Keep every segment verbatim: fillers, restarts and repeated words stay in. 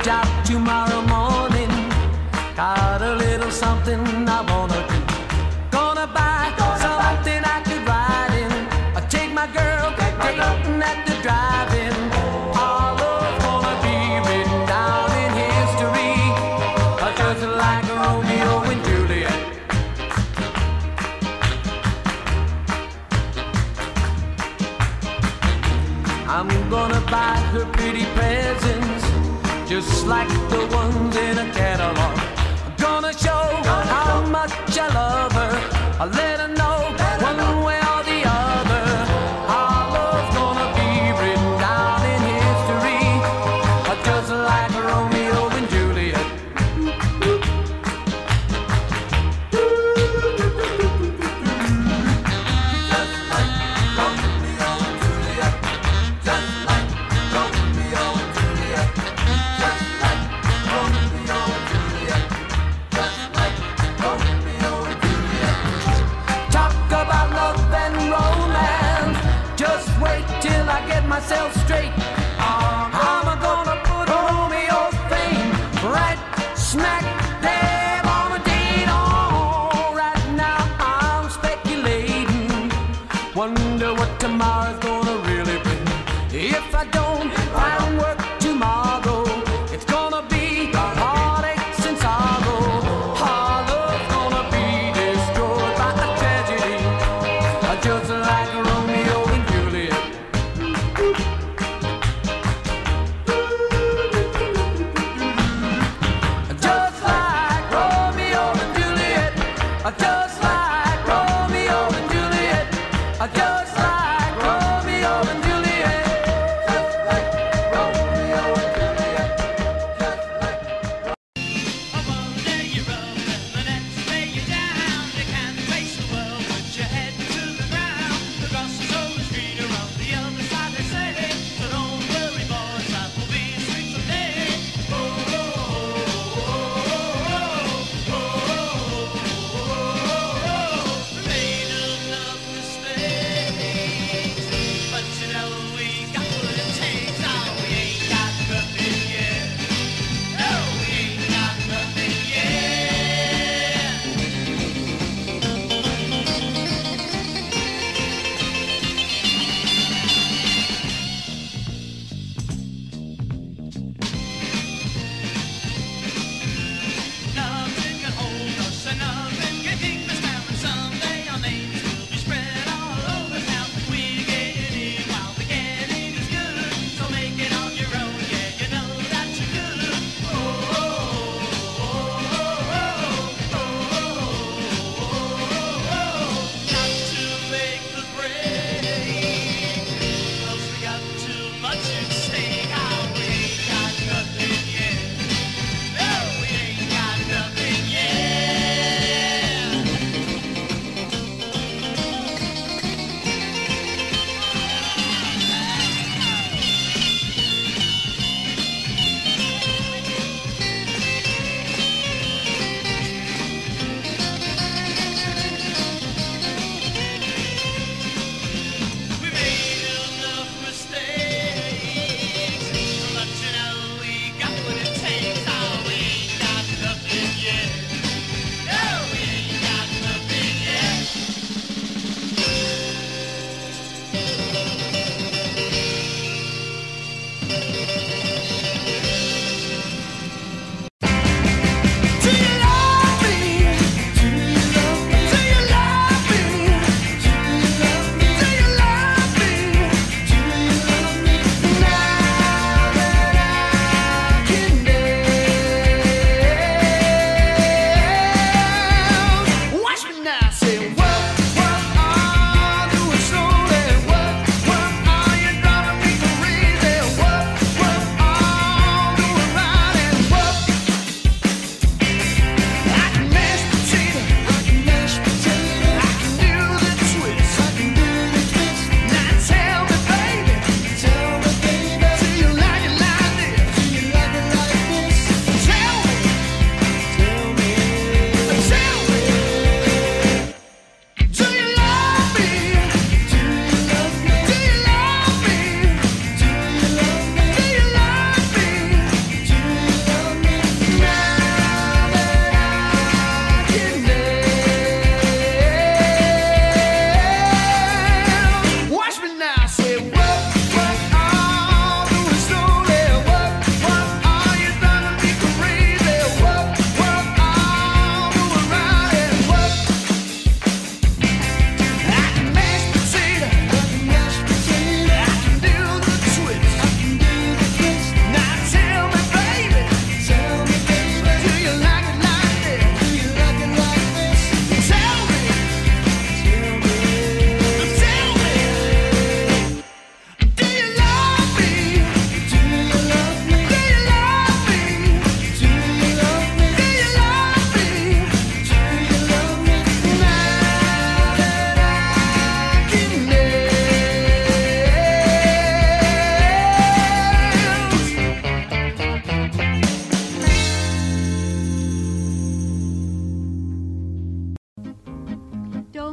job tomorrow morning. Got a little something I wanna do. Gonna buy something I could ride in. I take my girl, take her at the drive-in. Our love's gonna be written down in history, just like Romeo and Juliet. I'm gonna buy her pretty presents, just like the ones in a catalog. I'm gonna show how much I love her. I'll let her know one way or the other. Our love's gonna be written down in history, just like Romeo and Juliet. Just like Romeo and Juliet. Just like Romeo and Juliet. Just like Romeo and Juliet.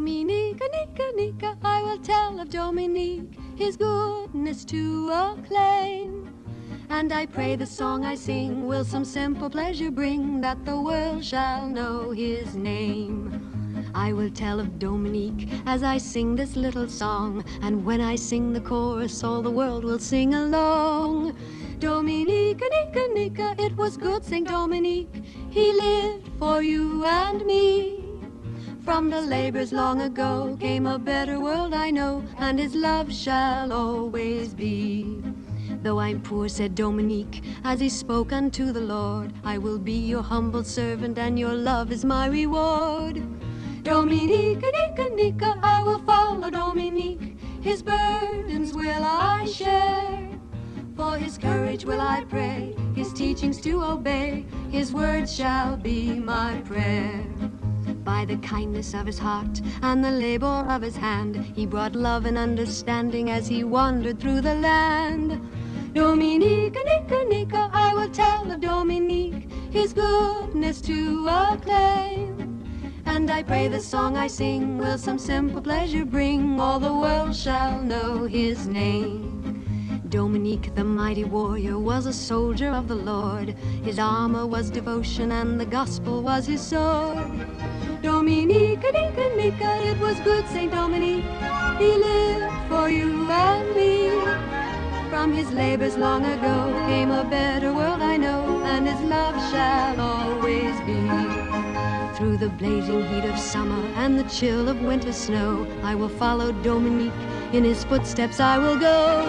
Dominica, Nica, Nica, I will tell of Dominique, his goodness to acclaim. And I pray the song I sing will some simple pleasure bring, that the world shall know his name. I will tell of Dominique as I sing this little song, and when I sing the chorus, all the world will sing along. Dominica, Nica, Nica, it was good Saint Dominique, he lived for you and me. From the labors long ago came a better world I know, and his love shall always be. Though I'm poor, said Dominique, as he spoke unto the Lord, I will be your humble servant, and your love is my reward. Dominica, Nica, Nica, I will follow Dominique, his burdens will I share. For his courage will I pray, his teachings to obey, his words shall be my prayer. By the kindness of his heart and the labor of his hand, he brought love and understanding as he wandered through the land. Dominica, Nica, Nica, I will tell of Dominique, his goodness to acclaim. And I pray the song I sing will some simple pleasure bring, all the world shall know his name. Dominique, the mighty warrior, was a soldier of the Lord. His armor was devotion and the gospel was his sword. Dominica, Nica, Nica, it was good Saint Dominique, he lived for you and me. From his labors long ago came a better world I know, and his love shall always be. Through the blazing heat of summer and the chill of winter snow, I will follow Dominique, in his footsteps I will go.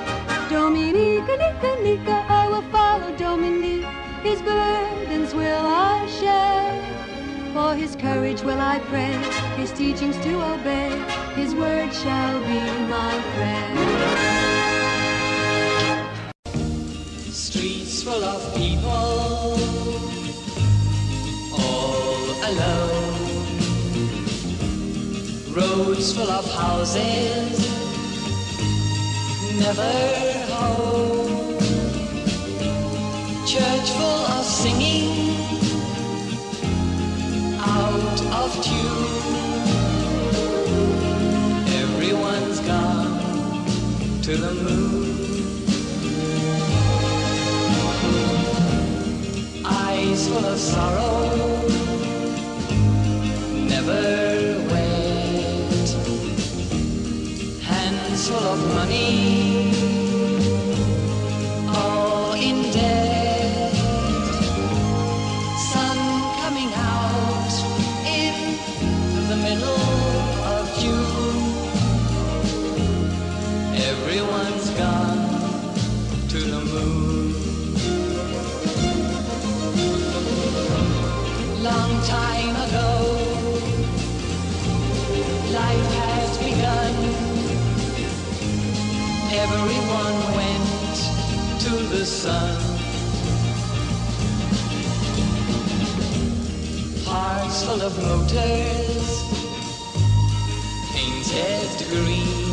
Dominica, Nica, Nica, I will follow Dominique, his burdens will I share. For his courage will I pray, his teachings to obey, his word shall be my prayer. Streets full of people, all alone. Roads full of houses, never home. Church full of singing, out of tune. Everyone's gone to the moon. Eyes full of sorrow, never wet. Hands full of money, all in debt. Sun coming out in the middle of June. Everyone's gone to the moon. Long time ago, life has begun. Everyone went to the sun. Hearts full of motors, painted green.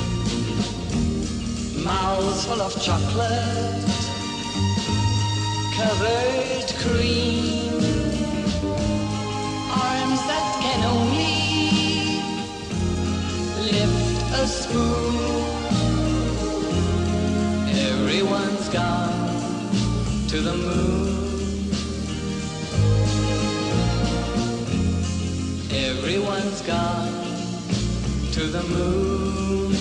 Mouths full of chocolate, covered cream. Arms that can only lift a spoon. Everyone's gone to the moon. Everyone's gone to the moon.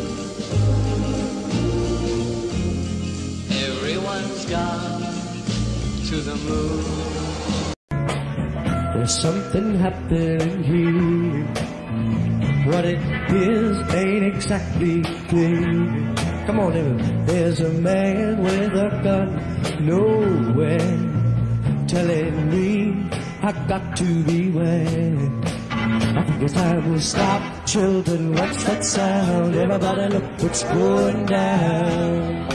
Everyone's gone to the moon. There's something happening here. What it is ain't exactly clear. Come on, everyone. There's a man with a gun nowhere, telling me I got to beware. I think it's time we stop. Children, what's that sound? Everybody look what's going down.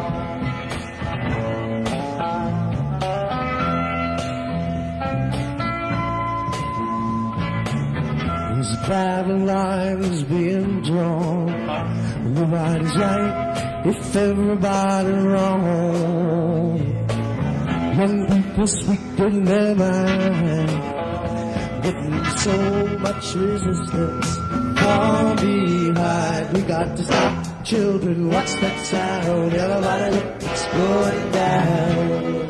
Battle lines being drawn. Nobody's right if everybody's wrong. Young people speak in their mind, putting so much resistance far behind. We got to stop, children, what's that sound? Everybody looks going down.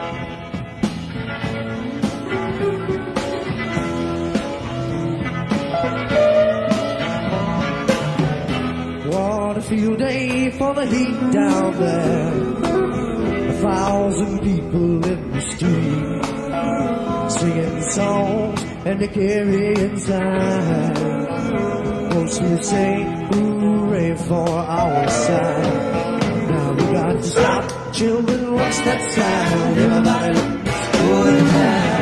What a field day for the heat down there. A thousand people in the street, singing songs and they carry inside. Mostly say hooray for our side. Now we got to stop, children, what's that sound? Everybody looks good now.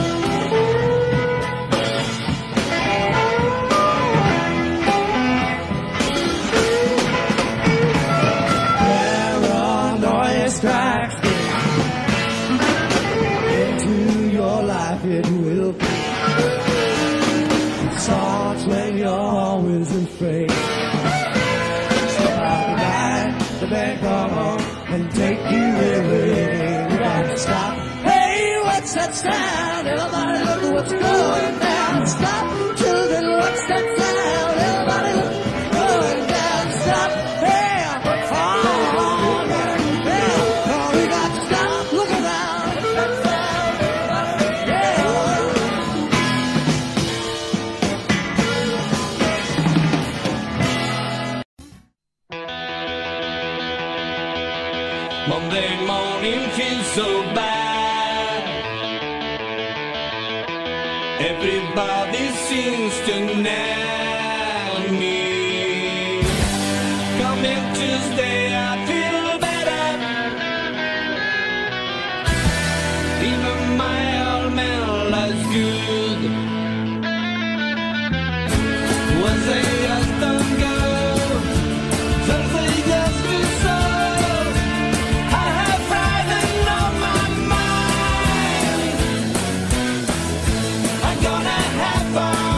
Strikes into your life, it will be. It starts when you're always afraid. Step out the night, the band come on and take you away. We got to stop. Hey, what's that sound? Everybody look at what's going down. Stop, children, what's that sound? Everybody look what's going down. Stop. Hey, Monday morning feels so bad. Everybody seems to nail me. Coming Tuesday I feel better. Even my old man lies good. Wednesday just don't go. Thursday just feels so.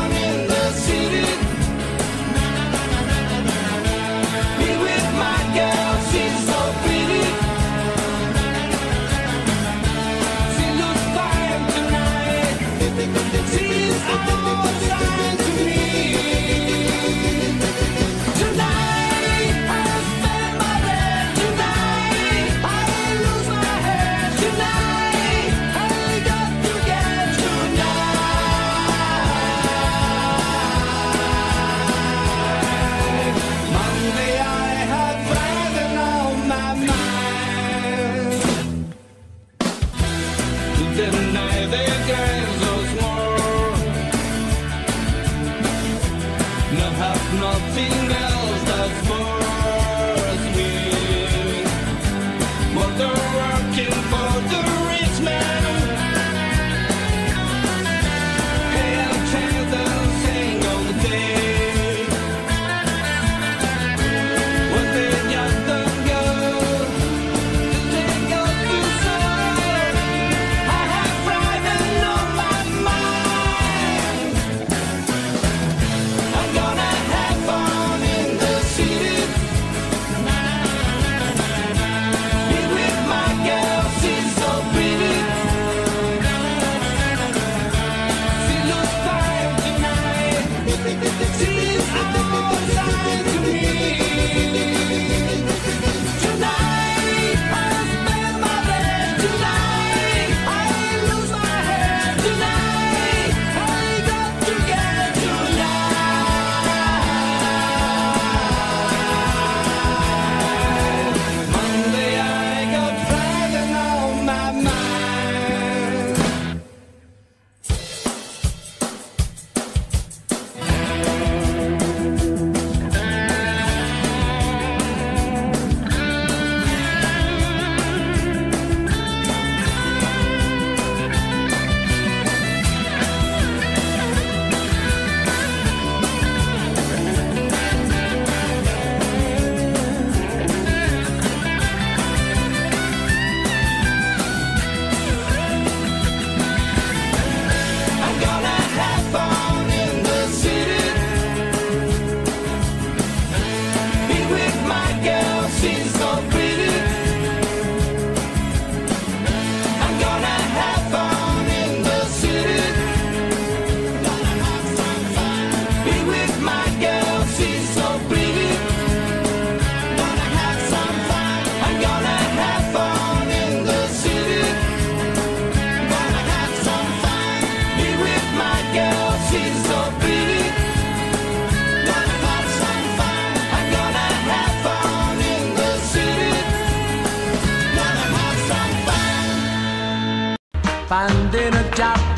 Yeah.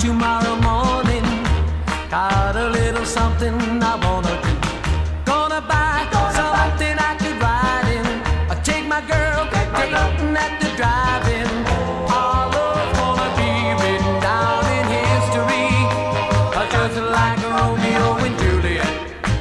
tomorrow morning. Got a little something I wanna do. Gonna buy something I could ride in. I take my girl dating at the drive-in. Our love's gonna be written down in history, just like Romeo and Juliet.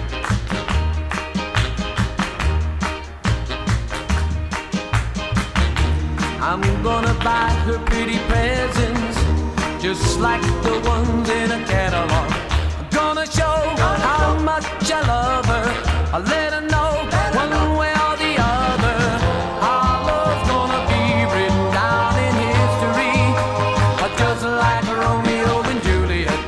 I'm gonna buy her pretty presents, just like the ones in a catalog. I'm gonna show how much I love her. I'll let her know one way or the other. Our love's gonna be written down in history, just like Romeo and Juliet.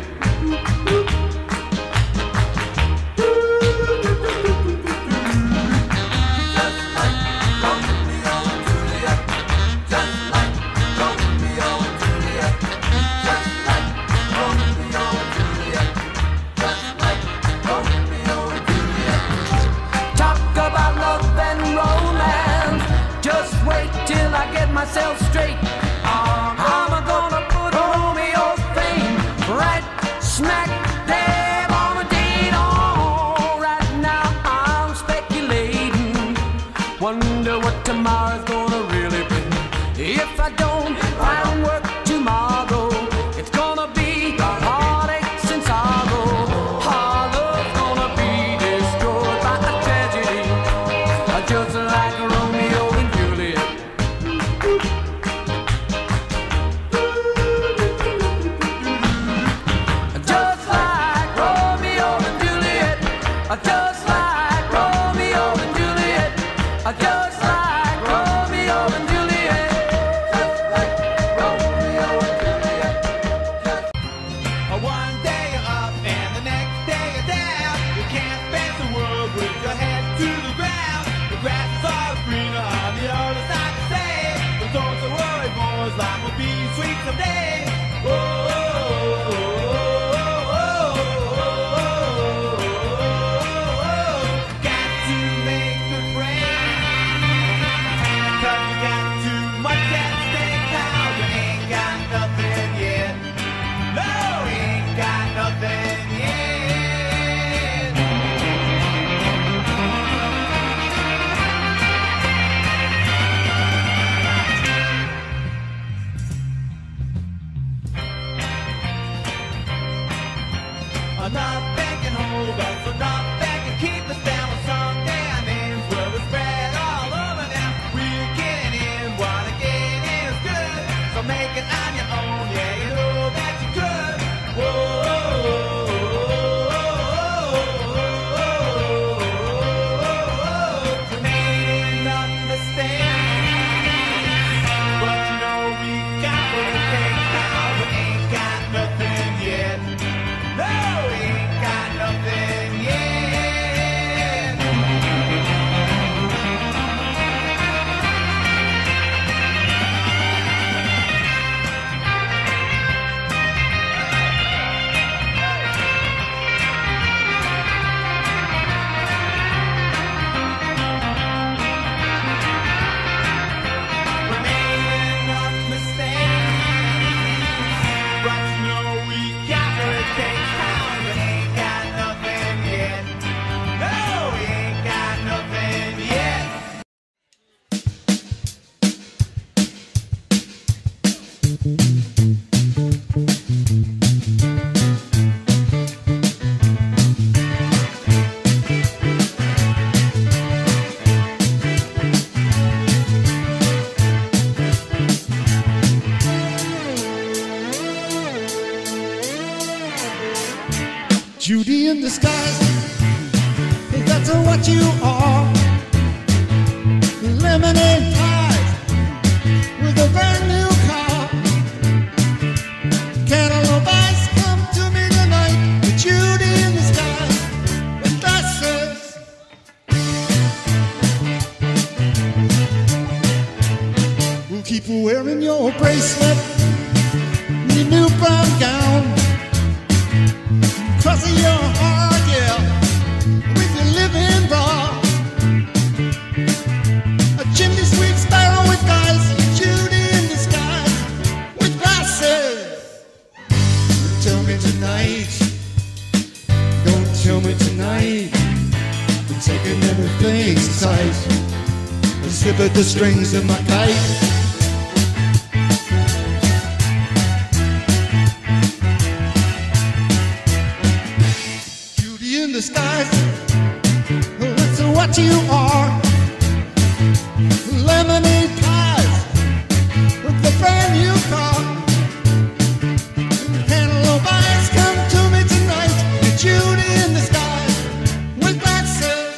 Just like Romeo and Juliet. Just like Romeo and Juliet. Just like Romeo and Juliet. Just like Romeo and Juliet. Talk about love and romance. Just wait till I get myself straight. I'm gonna put Romeo's fame right smack dab on a date. Oh, right now I'm speculating. Wonder what tomorrow's gonna really bring. If I don't find work tomorrow, it's gonna be heartaches and sorrow. Our love's gonna be destroyed by a tragedy, just like Romeo and Juliet. Just like Romeo and Juliet. Just like Romeo and Juliet. Just like Romeo and Juliet. Just like Romeo and Juliet. One day you're up and the next day you're down. You can't face the world with your head to the ground. The grass is all greener on the other side to say. But don't you worry, boys, life will be sweet someday. Oh, oh, oh, oh, oh, oh, oh. Got to make good friends, 'cause you got too much at stake now. You ain't got nothing yet. No, we ain't got nothing yet. Nothing can hold us, so nothing can keep us down. Someday our names will be spread all over now. We're getting in, what a getting in is good. So make it on your own, yeah, you know that you could. Whoa, we made enough mistakes, but you know we got what it takes now. We ain't got nothing yet. No, we ain't got nothing yet. We made enough mistakes, but you know we got what it takes now. We ain't got nothing yet. No, we ain't got nothing yet. Judy in disguise, if that's what you are. Lemonade ties with a brand new car. Cantaloupe eyes come to me tonight. With Judy in disguise, with glasses. We'll keep wearing your bracelet, your new brown gown. Cross of your heart, yeah, with your living raw. A chimney sweep me tonight. Don't tell me tonight. I'm taking everything in sight. And slip at the strings of my kite. Beauty in the skies, that's what you are. Lemonade pies with the brand new car. Cantaloupe eyes, come to me tonight. You're Judy in the sky with glasses.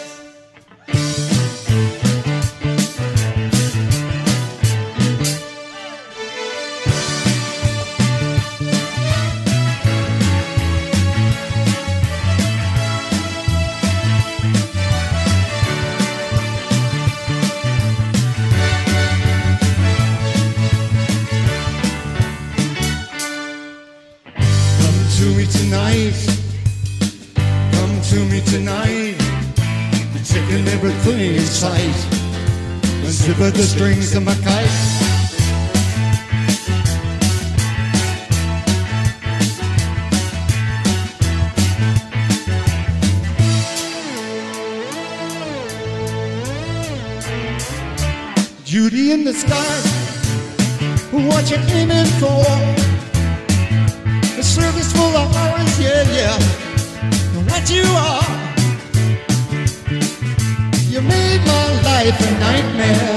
To me tonight, come to me tonight. You're taking everything in sight. And zip at the strings of my kite. Judy in the sky, what you aiming for? A circus full of horrors, yeah, yeah. What you are, you made my life a nightmare.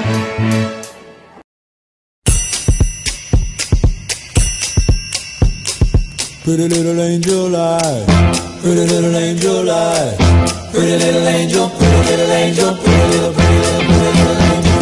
Pretty little angel I, pretty little angel I, pretty little angel, pretty little angel, pretty little, pretty little, pretty little angel.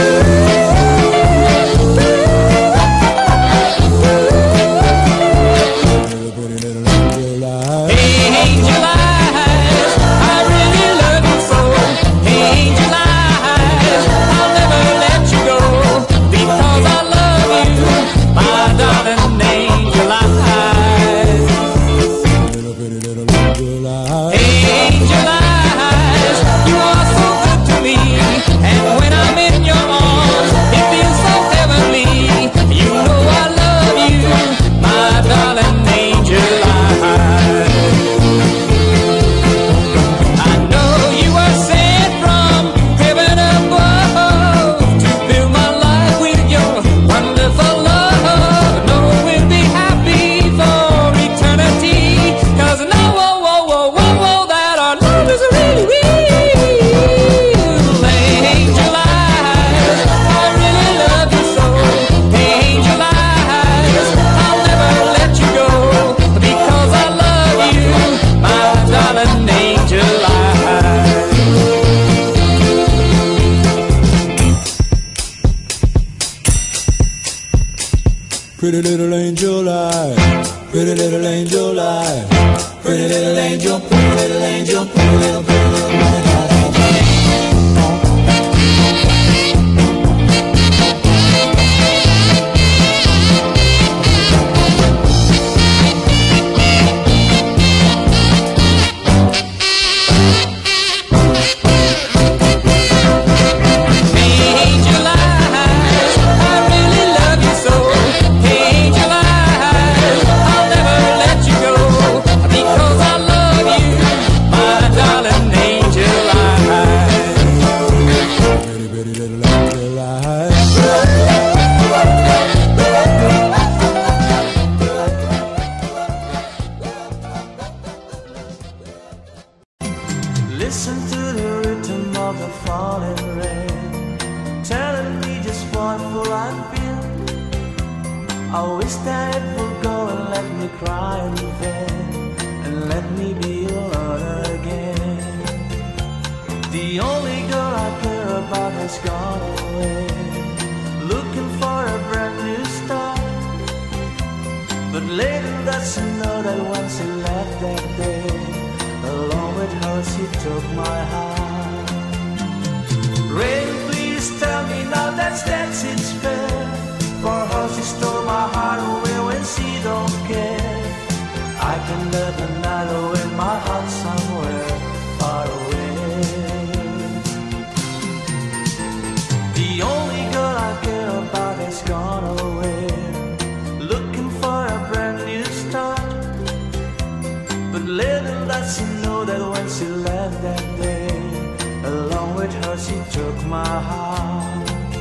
Pretty little angel I, pretty little angel I, pretty little angel, pretty little angel, pretty little, pretty little angel. Listen to the rhythm of the falling rain, telling me just what will I feel. I wish that it would go and let me cry in vain, and let me be alone again. The only girl I care about has gone away, looking for a brand new start. But later that's to know that once he left that day, along with her she took my heart. Rain, please tell me now that's that's it's fair. For her she stole my heart away when she don't care. I can live the night away in my heart somewhere far away. The only girl I care about has gone away, looking for a brand new start. But little does she know that when she left that day, along with her she took my heart.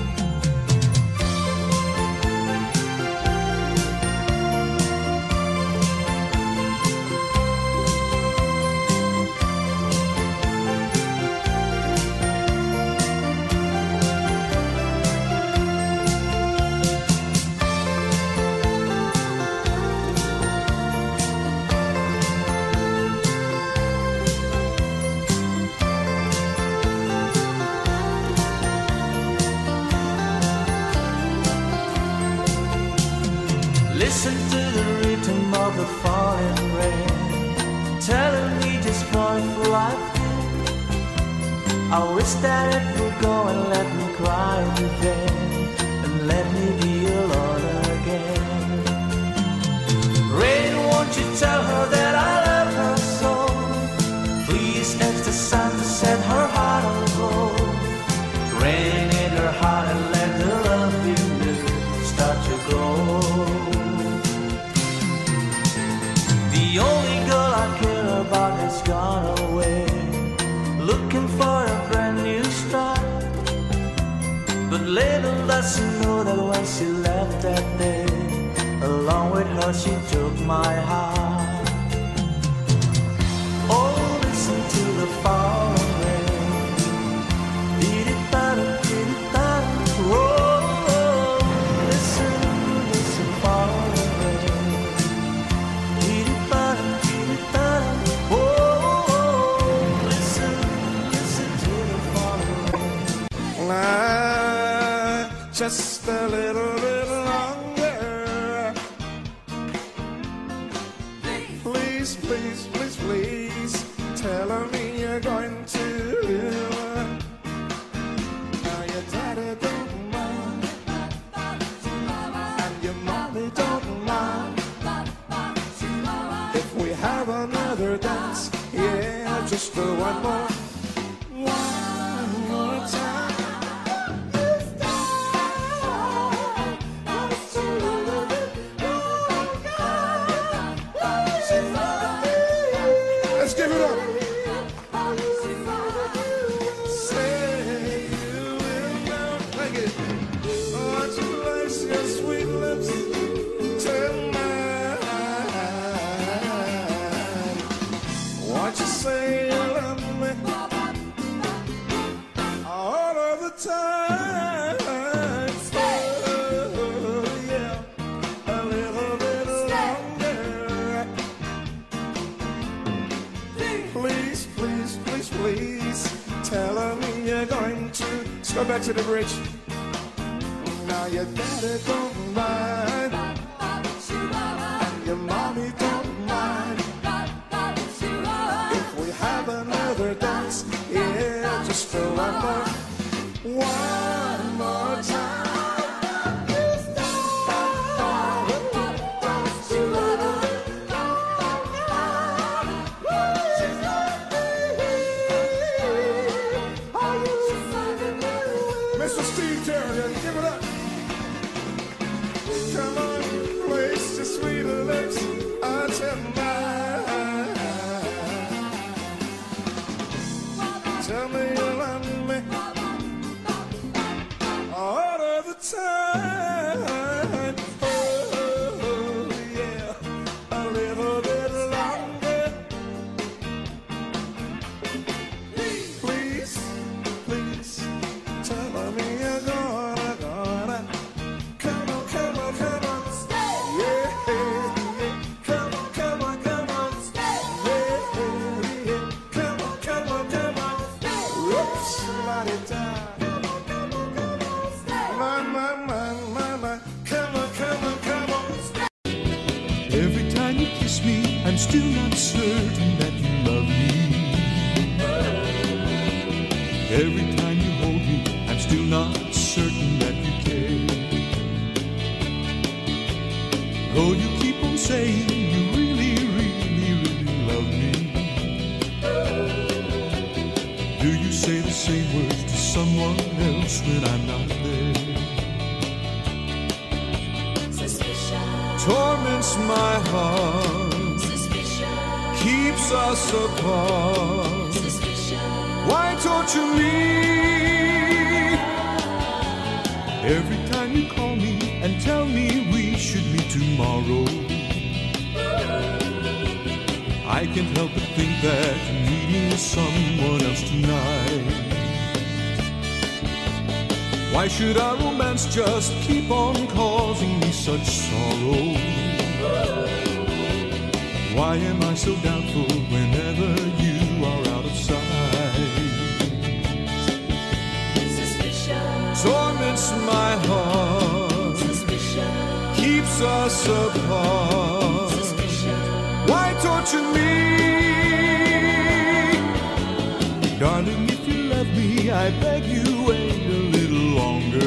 Listen to the rhythm of the falling rain, telling me just what life is. I wish that it would go and let me cry in vain, and let me be alone again. Rain, won't you tell her that I love her so? Please ask the sun to set her heart aglow. Rain in her heart and let the love in you start to grow. The only girl I care about has gone away, looking for a brand new start. But little does she know that when she left that day, along with her she took my heart. Oh, listen to the falling rain. Dee-dee-da-da, dee-dee-da-da. Oh, listen, listen, falling rain. Dee-dee-da-da, dee-dee-da-da. Oh, listen, listen to the falling rain. Lie just a little bit longer. Please, please, please, please, tell me you're going to live. Now your daddy don't mind, and your mommy don't mind. If we have another dance, yeah, just for one more, one more time. Let's give it up. Say you will not like it. Won't you place your sweet lips to mine? Won't you say you love me all of the time? Oh, yeah, a little bit longer. Please, please, please, please, tell me you're going to. Let's go back to the bridge. Now your daddy don't mind, and your mommy don't mind. If we have another dance, yeah, just for one more, one more time. Mister Steve Terrier, give it up. Come on, place your sweet lips unto mine. Tell me you love me all of the time. Oh, yeah, a little bit longer. Please, please, tell me you're gonna, gonna. Come on, come on, come on. Yeah, yeah. Come on, come on, come on. Yeah, yeah. Come on, come on, come on. Oops, la-di-da. My, my, my, my, my. Come on, come on, come on. Every time you kiss me, I'm still not certain that you love me. Every time you hold me, I'm still not certain that you care. Though you keep on saying you really, really, really love me. Do you say the same words to someone else when I'm not there? Suspicion, Torments my heart, suspicion, keep us apart. Why torture me? Every time you call me and tell me we should meet tomorrow, I can't help but think that you're meeting with someone else tonight. Why should our romance just keep on causing me such sorrow? Why am I so doubtful whenever you are out of sight? Suspicion torments my heart. Suspicion keeps us apart. Suspicion. Why torture me? Darling, if you love me, I beg you, wait a little longer.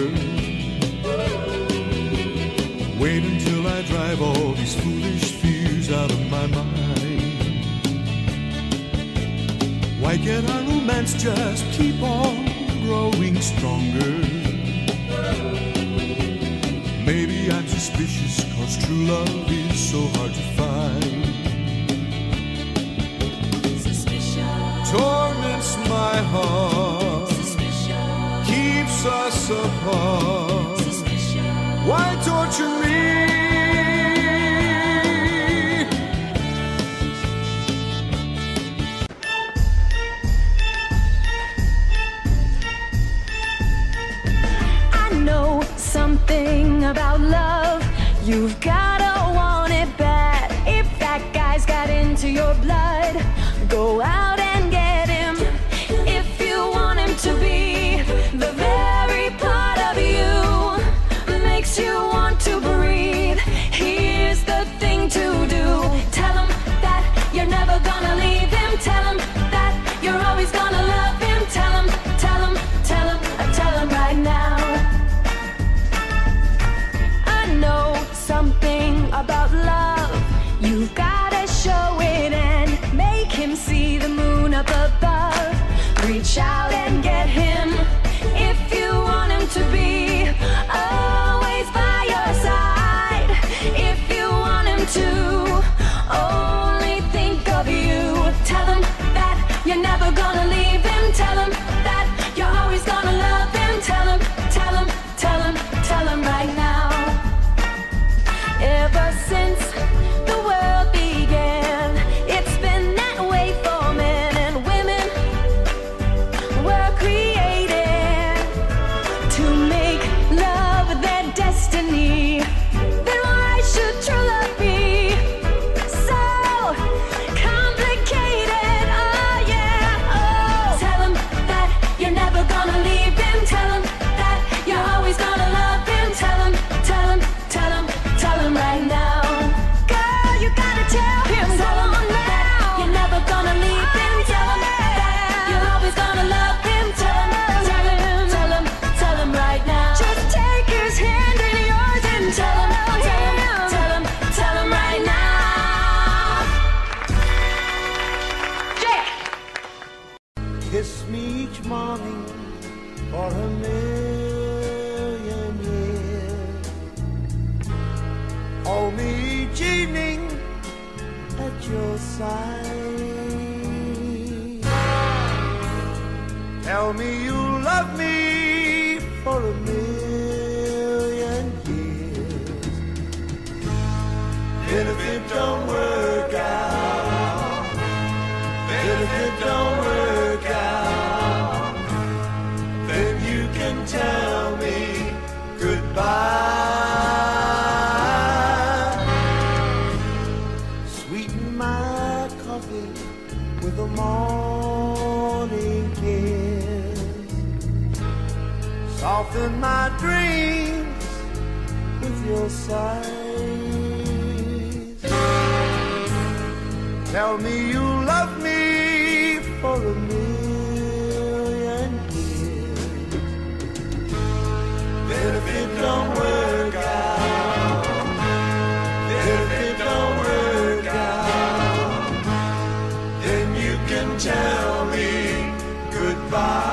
Wait until I drive all these foolish fears out of my mind. Why can't our romance just keep on growing stronger? Maybe I'm suspicious, cause true love is so hard to find. Suspicion torments my heart. Suspicion keeps us apart. Suspicion. Why torture me? I know something about love. You've gotta want it bad. If that guy's got into your blood, go out and get him. If you want him to be the very part of you makes you want to breathe, here's the thing to do. Tell him that you're never gonna leave him. Tell him that you're always gonna love him. Tell him, tell him, tell him, tell him right now. I know something about love. You've gotta show it and make him see the moon up above. Reach out and get him if you want him to be always by your side. If you want him to only think of you, tell him that you're never gonna leave him. Tell him that you're always gonna love him. Tell him, tell him, tell him, tell him right now. Ever since the world began, it's been that way for men and women. Were created to make love their destiny. Then why should true love be so complicated? Oh yeah, oh. Tell him that you're never gonna leave him. Tell him that you're always gonna love him. Tell him, tell him, tell him, tell him right now. Girl, you gotta tell him, tell him now. You're never gonna leave him. Tell him that you're always gonna love him. Tell him, tell him, tell him, tell him right now. Just take his hand in yours and tell him, tell him, tell him, tell him right now. Jake! Kiss me each morning for a million years. Hold me each evening at your side. Tell me you love me for a million years. And if it don't work out, and if it don't work out, then you can tell me goodbye. Sweeten my coffee with a morning kiss. Soften my dreams with your sighs. Tell me you love me for a million years. Then if it don't work out, then if it don't work out, then you can tell me goodbye.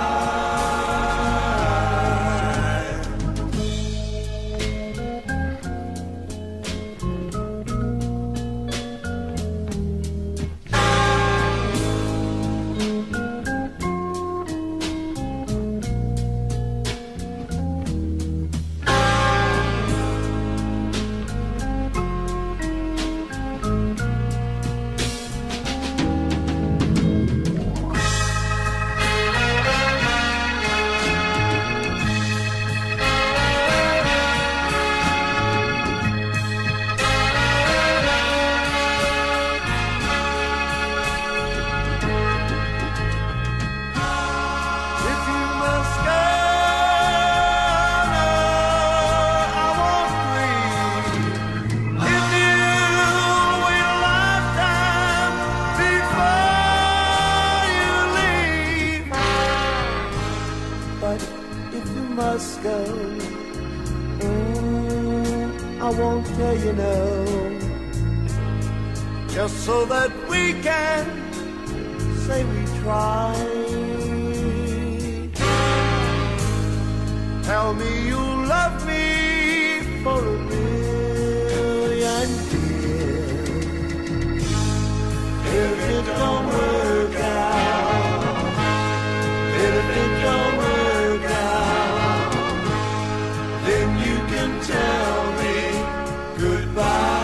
won't tell you no, just so that we can say we tried. Tell me you love me for a million years. If it don't work out, if it don't work out, then you can tell me goodbye.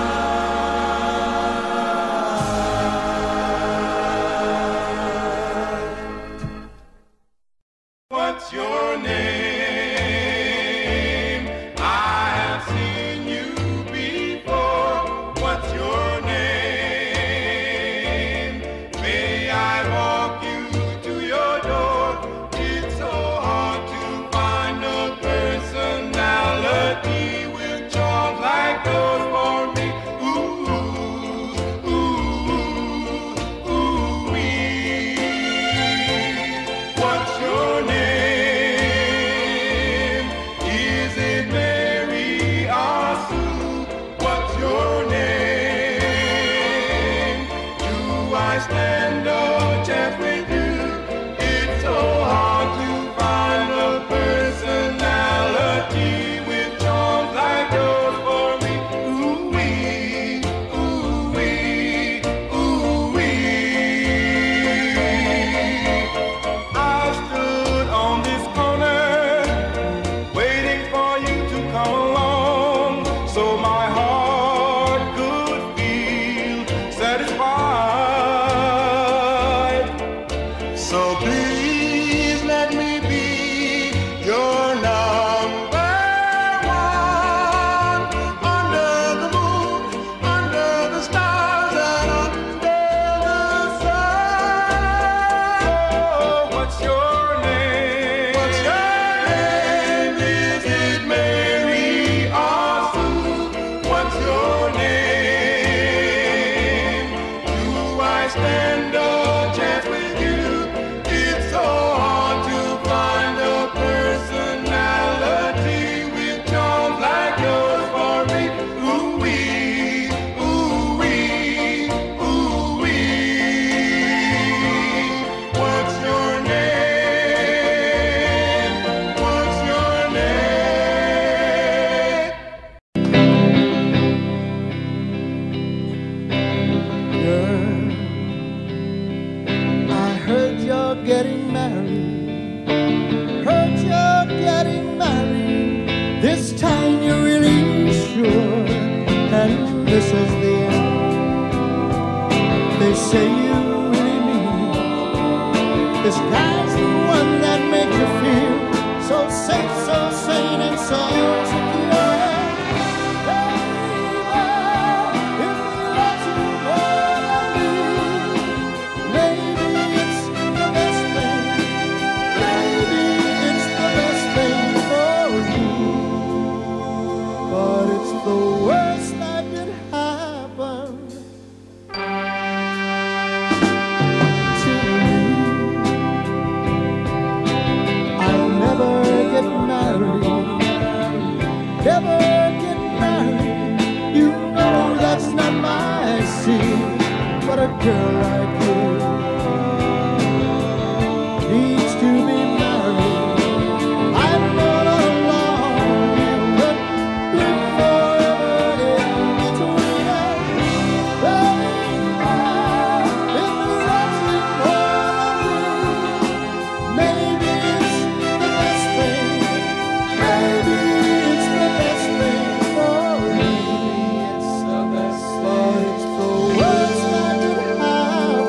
What's your name? I have seen you before. What's your name? May I walk you to your door? It's so hard to find a personality with charms like those for me. Ooh, ooh, ooh, wee. What's your name? Is it Mary or Sue? What's your name? Do I stand a chance with you? It's so hard to find a personality with charms like yours for me. Ooh wee, ooh wee, ooh wee. I stood on this corner waiting for you to come along, so my heart could feel satisfied. So please let me be your number one, under the moon, under the stars, and under the sun. Oh, what's your name? What's your name? Is it Mary or Sue? What's your name? Do I stand a chance with you? It's so hard to find a personality with charms like yours for me. Ooh wee, ooh wee, ooh wee. What's your name? What's your name? Girl, I heard you're getting married. Heard you're getting married. This time you're really sure that this is the end. They say you really mean it. This guy's the one that makes you feel so safe, so sane, and so secure. Never get married, you know that's not my scene. But a girl like you needs to be married. I've known all along you could live forever in between us. Baby, if the love's in all of me, maybe it's the best thing. Maybe it's the best thing for me. It's the best thing. But it's the worst that could happen.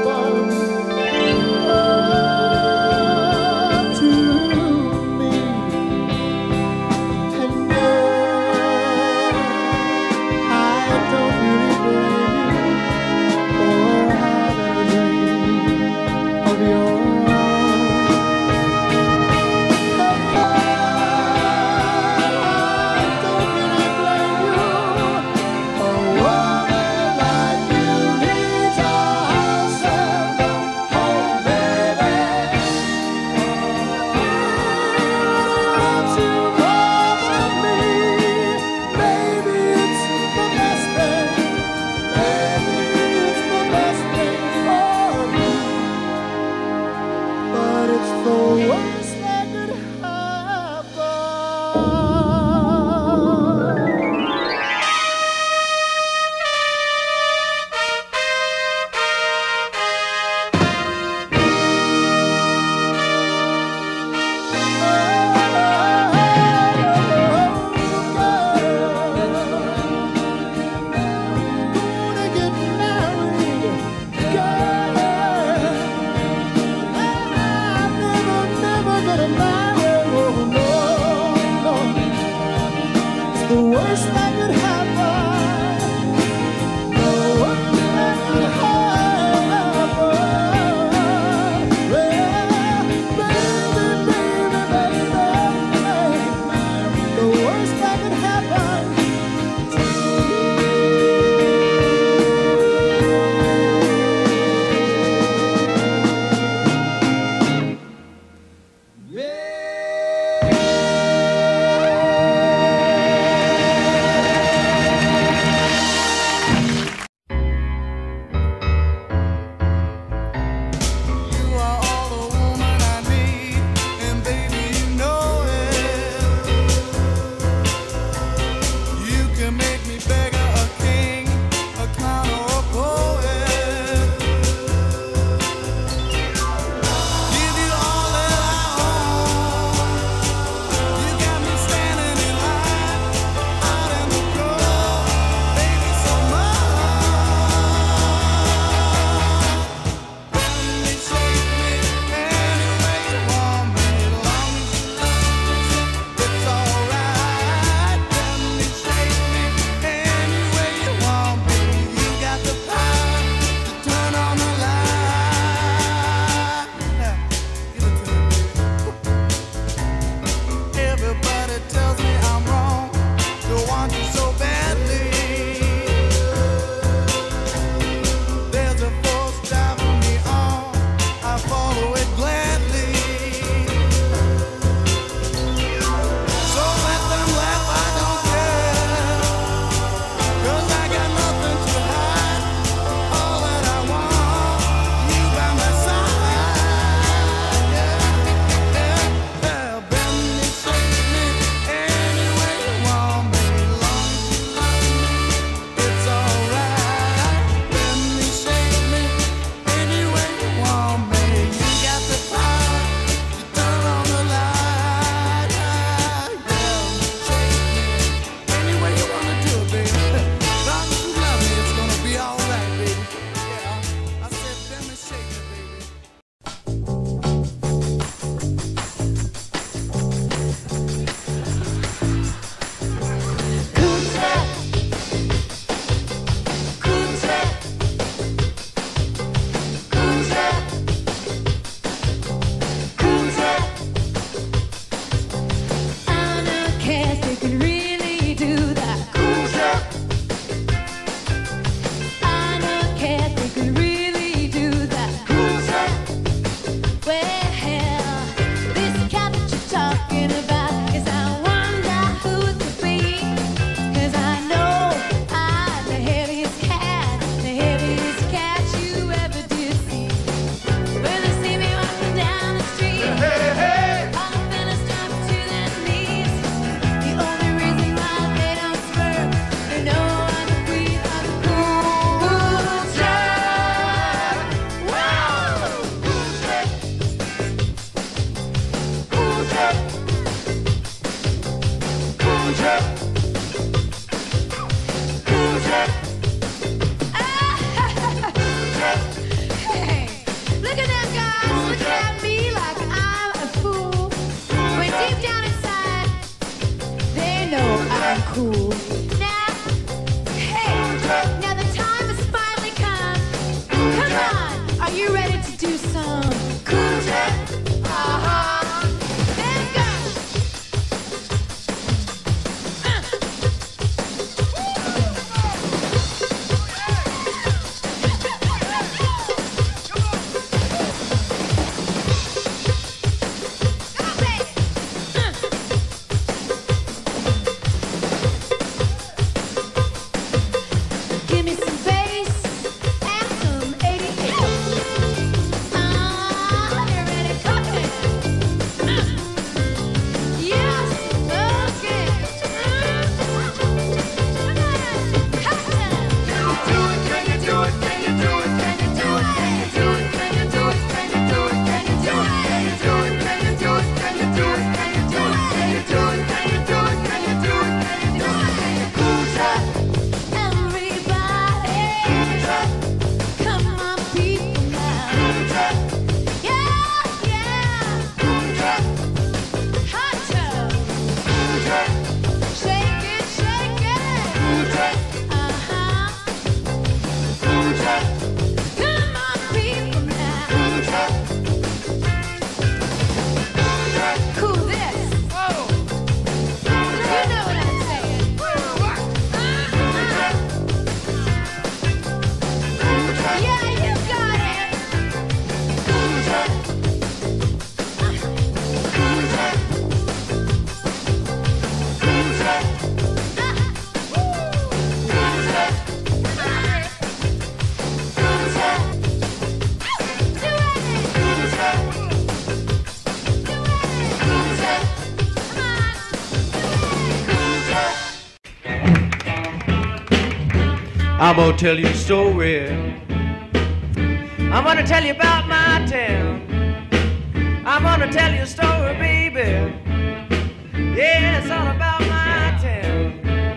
I'm gonna tell you a story. I'm gonna tell you about my town. I'm gonna tell you a story, baby. Yeah, it's all about my town.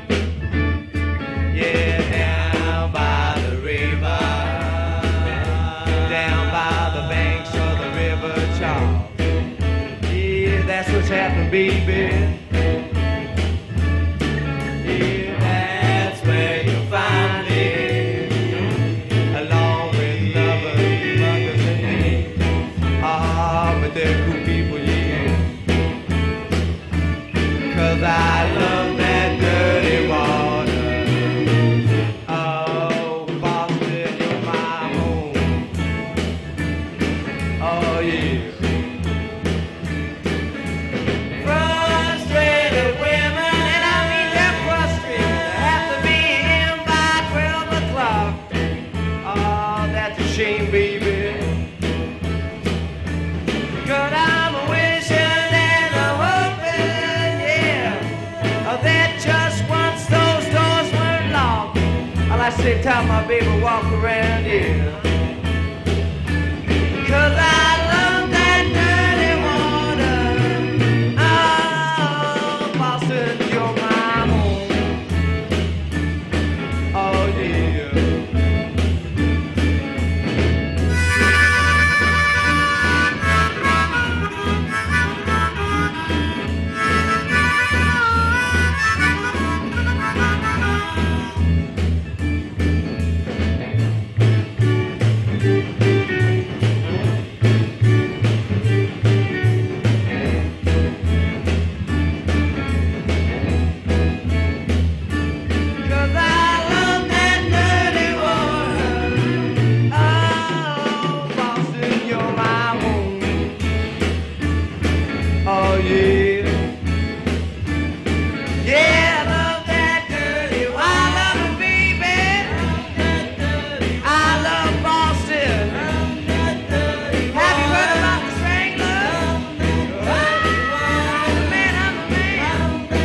Yeah, down by the river, down by the banks of the river Charles. Yeah, that's what's happening, baby. Yeah, that's where you'll find me, along with lovers, mothers, and me. Ah, but they're cool people, yeah. 'Cause I love that dirty water. Oh, Boston, you're my home. Oh, yeah. Frustrated women, and I mean they're frustrated. They have to be in by twelve o'clock. Oh, that's a shame, baby. 'Cause I'm wishing and I'm hoping, yeah, that just once those doors weren't locked, I'll I say, time my baby walk around here. 'Cause I love that dirty water. Oh, Boston, you're my home. Oh, yeah. Cause I love that dirty water. Oh, Boston, you're my home. Oh, yeah. Yeah, I love that dirty water. I love it, baby. I love Boston. Have you heard about the Strangler? I'm a man, I'm a man.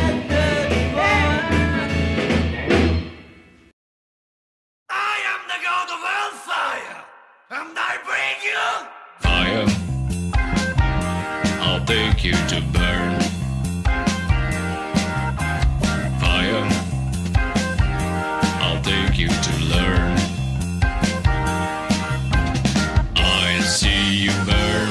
I am the god of hellfire, and I bring you Fire, I'll take you to burn. Fire, I'll take you to learn. I'll see you burn.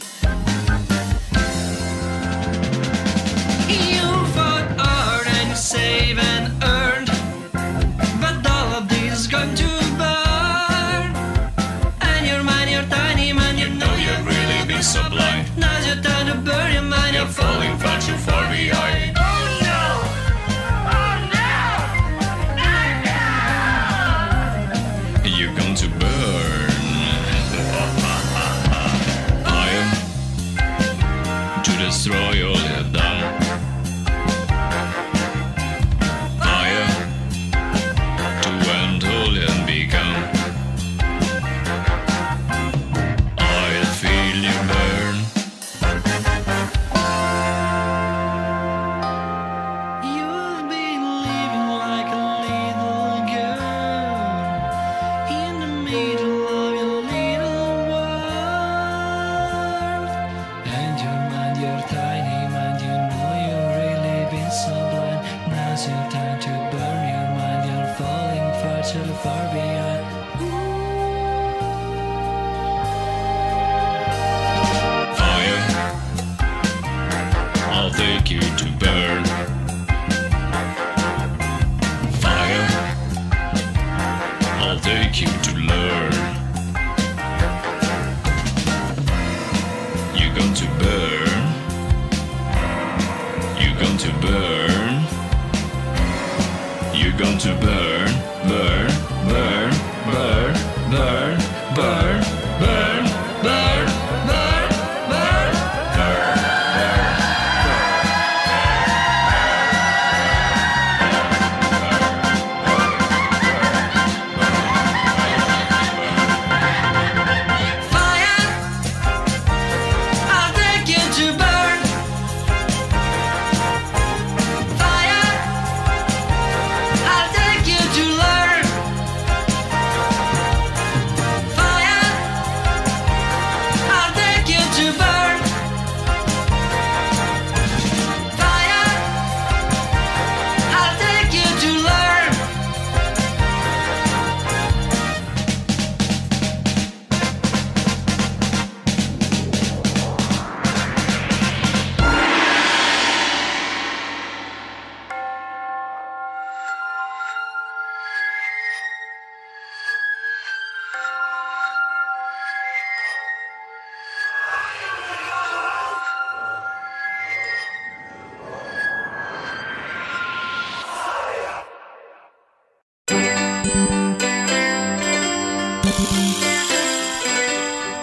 You fought hard and saved and earned, but all of this going to burn. And your mind, you're tiny man, you know Know you've really been so blind. now's your time to burn your mind. You're falling fast.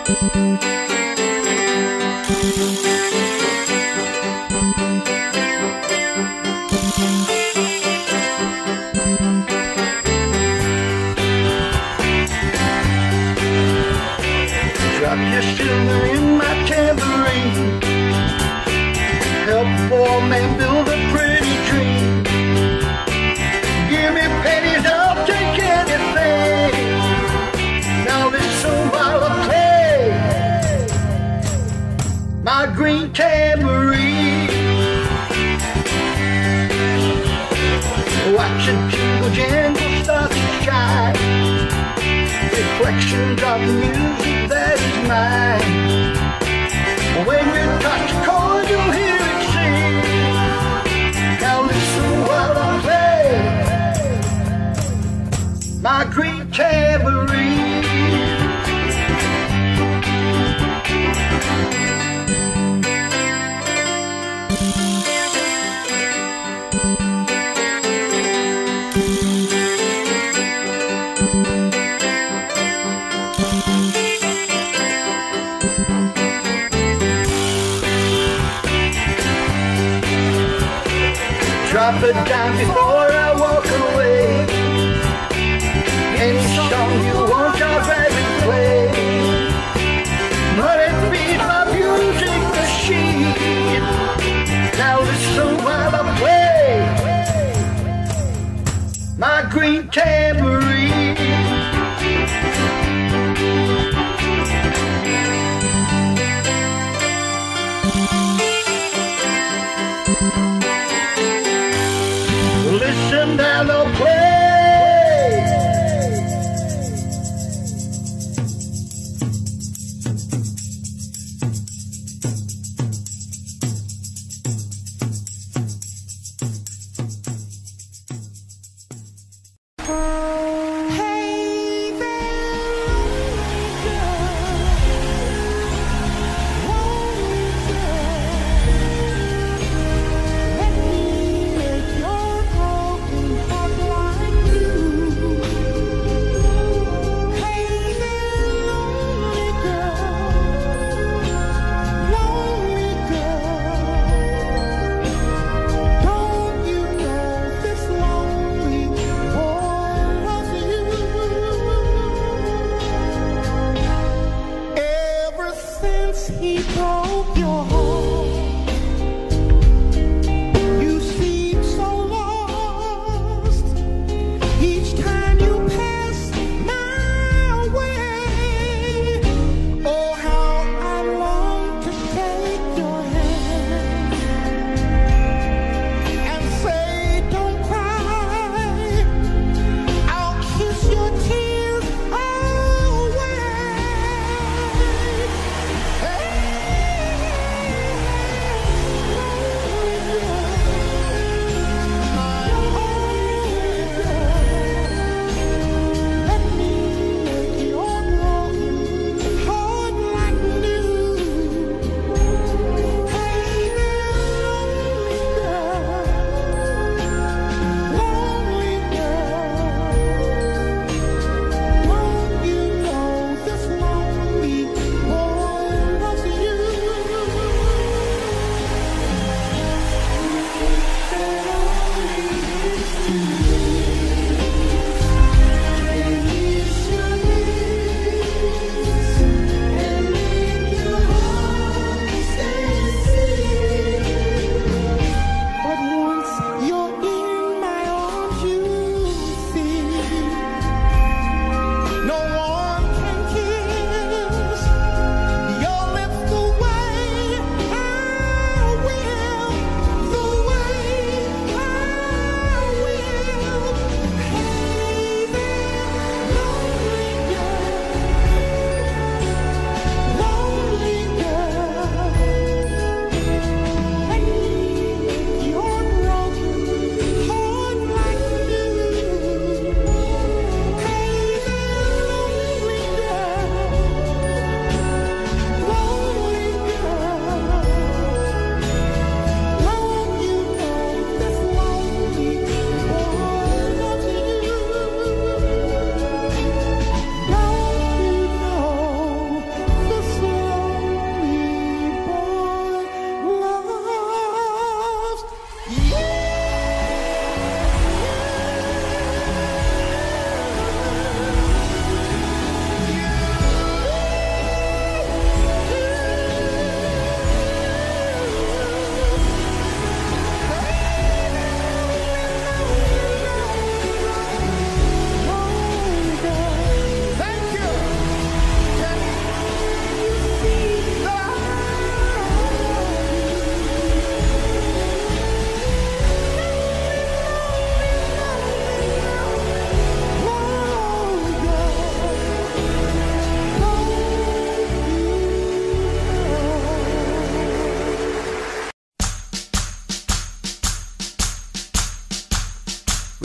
Drop your sugar in my tambourine. Help a poor man build a pretty dream. Give me pennies, I'll take anything. Now listen while I play my green tambourine. Watch it jingle jangle start to shine. Reflections of music that is mine. When you touch a chord, you'll hear it sing. Now listen while I play my green tambourine. Drop it down before I walk away. Any song you want, I'll gladly play. But it beats my music machine. Now listen while I play my green tambourine. Listen and I'll play.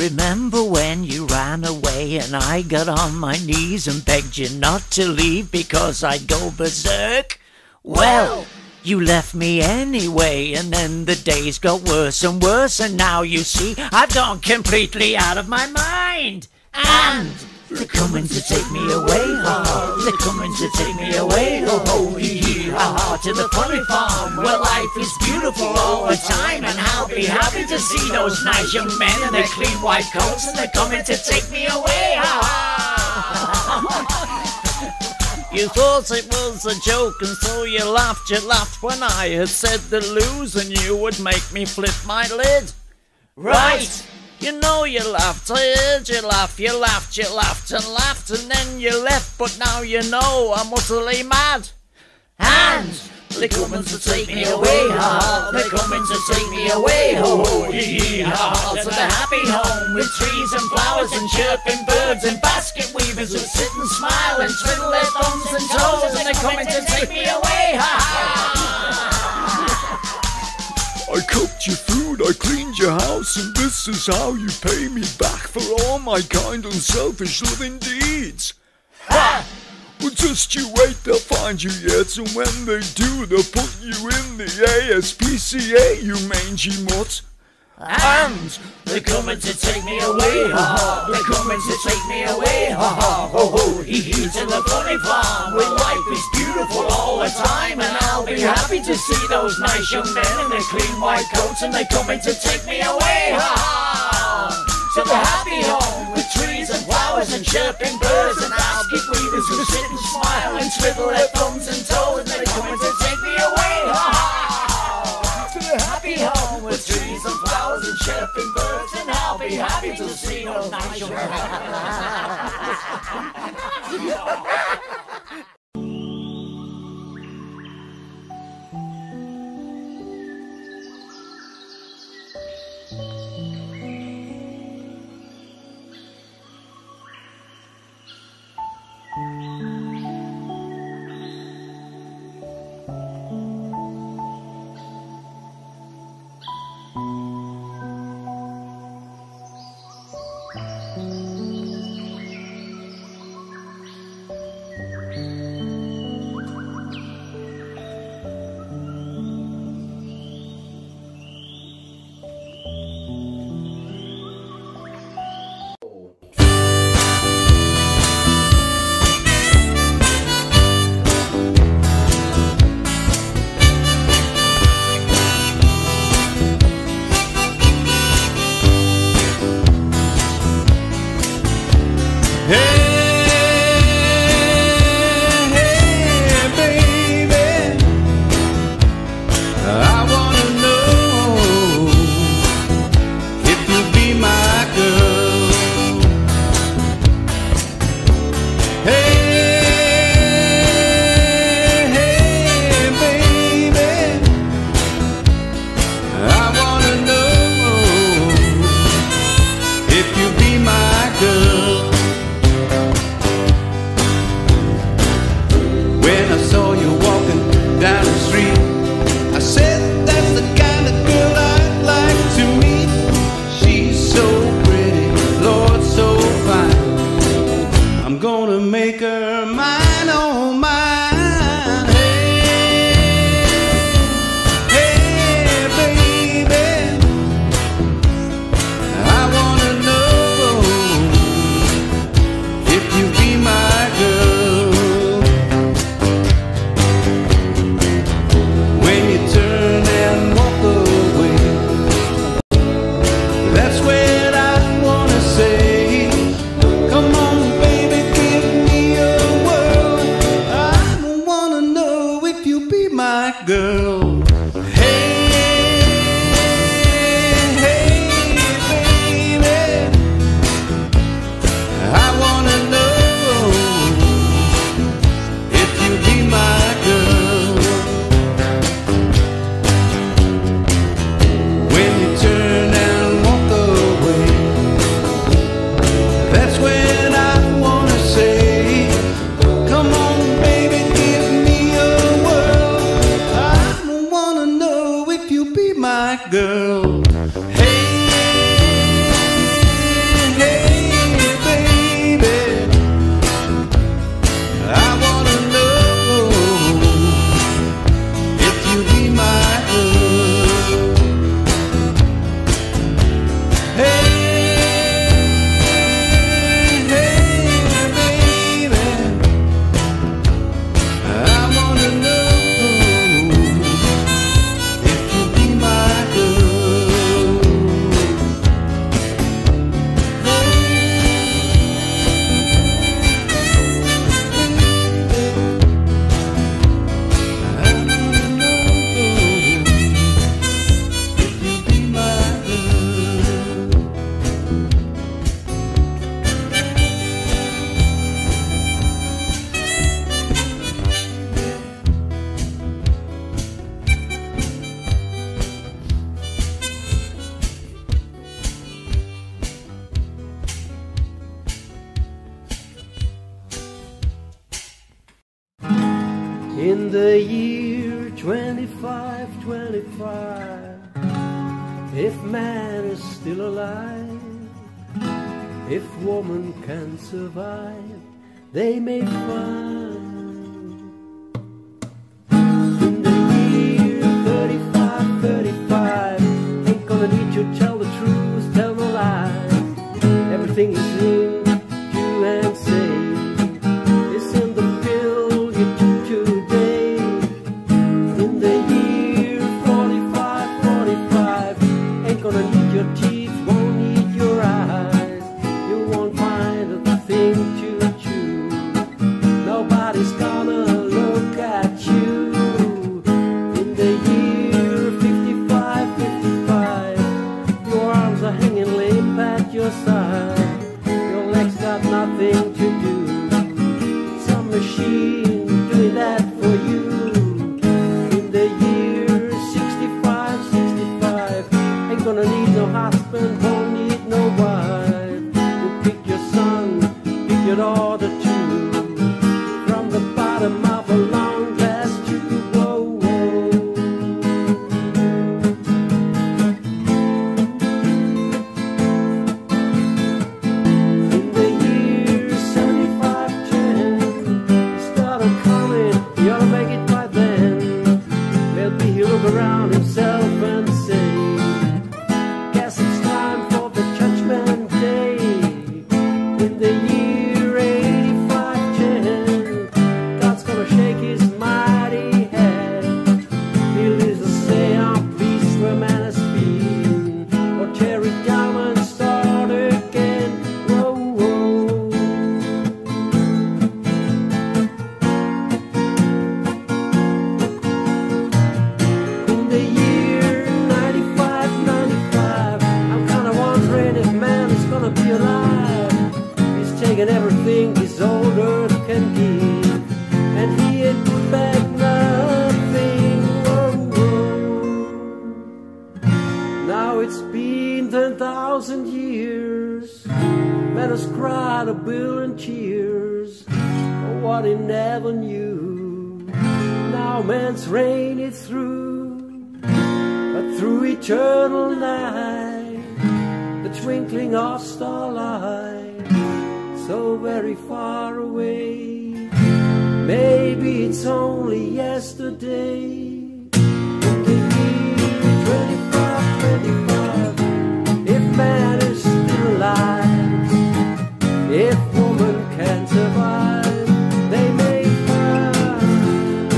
Remember when you ran away and I got on my knees and begged you not to leave because I'd go berserk? Well, you left me anyway, and then the days got worse and worse, and now you see I've gone completely out of my mind. And they're coming to take me away, ha ha. They're coming to take me away, ho ho hee hee ha ha. To the funny farm where life is beautiful all the time, and I'll be happy to see those nice young men in their clean white coats, and they're coming to take me away, ha ha. You thought it was a joke, and so you laughed, you laughed when I had said that losing you would make me flip my lid. Right! You know you laughed, I heard you laugh, you laughed, you laughed and laughed, and then you left, but now you know I'm utterly mad. And they're coming to take me away, ha ha. They're coming to take me away, ho ho hee hee ha ha. To the happy home with trees and flowers and chirping birds and basket weavers who sit and smile and twiddle their thumbs and toes, and they're coming to take me away, ha ha. I cooked your food, I cleaned your house, and this is how you pay me back for all my kind and selfish loving deeds. Ha! Well, just you wait, they'll find you yet, and when they do, they'll put you in the A S P C A, you mangy mutt. And they're coming to take me away, ha ha. They're coming to take me away, ha ha. Ho ho hee hee to the funny farm where life is beautiful all the time, and I'll be happy to see those nice young men in their clean white coats, and they're coming to take me away, ha ha. To the happy home with trees and flowers and chirping birds and basket weavers who sit and smile and twiddle their thumbs and toes, and they're coming to take me away, ha ha. To the happy home with trees and flowers and chirping birds, and I'll be happy to see those nice young men. In the year twenty-five twenty-five, if man is still alive, if woman can survive, they may find. In the year thirty-five thirty-five, ain't gonna need you tell the truth, tell no lies. Everything you sing, do and say is in the pill you took today. In the year forty-five forty-five, ain't gonna need your teeth, won't need your eyes. You won't find a thing to chew. Nobody's gonna look at you. In the year fifty-five fifty-five, your arms are hanging limp at your side. Your legs got nothing to do. Some machine doing that for you. In the year sixty-five sixty-five, ain't gonna need no husband, won't need no wife. You pick your son, pick your daughter too, from the bottom of a long glass tube. Whoa, whoa. In the year seventy-five ten, start a coming, you ought to make it by then. Maybe he'll look around himself and say, guess it's time for the judgment day. In the year eighty-five ten, God's gonna shake his mighty head. He'll either say, I'm pleased where man has been, or tear it down and start again. Whoa, whoa. In the year ninety-five ninety-five, I'm kinda wondering if man is gonna be alive. He's taken everything this old earth can give, and he ain't put back nothing. Whoa, whoa. Now it's been ten thousand years. Man has cried a billion tears for what he never knew. Now man's reigned it through, but through eternal night, the twinkling of starlight, so very far away. Maybe it's only yesterday. In the year twenty-five twenty-five, if man is still alive, if woman can survive, they may find.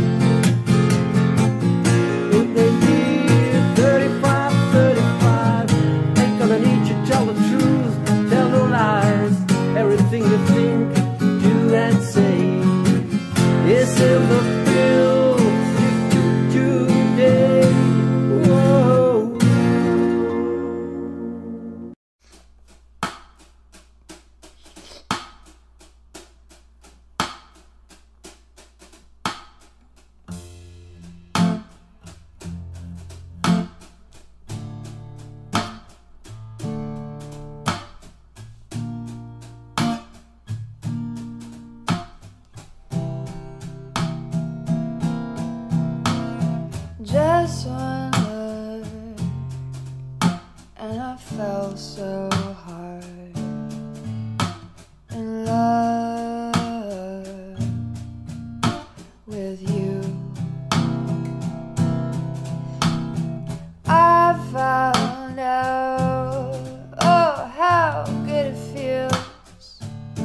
In the year thirty-five thirty-five, ain't gonna need you tell the truth, tell no lies. Everything you think, do and say is in the pill you took today. Whoa. Just one look, and I fell so hard in love with you. I found out, oh, how good it feels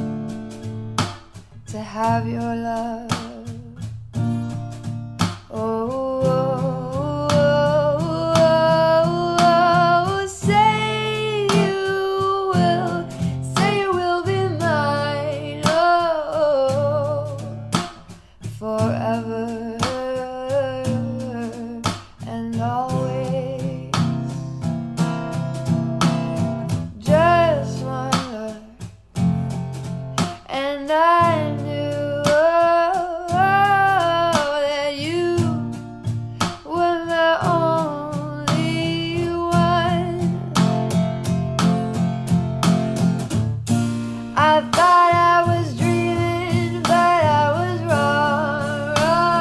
to have your love. Oh, forever and always. Just one look, and I knew oh, oh, that you were the only one. I thought I was dreaming, but I was wrong.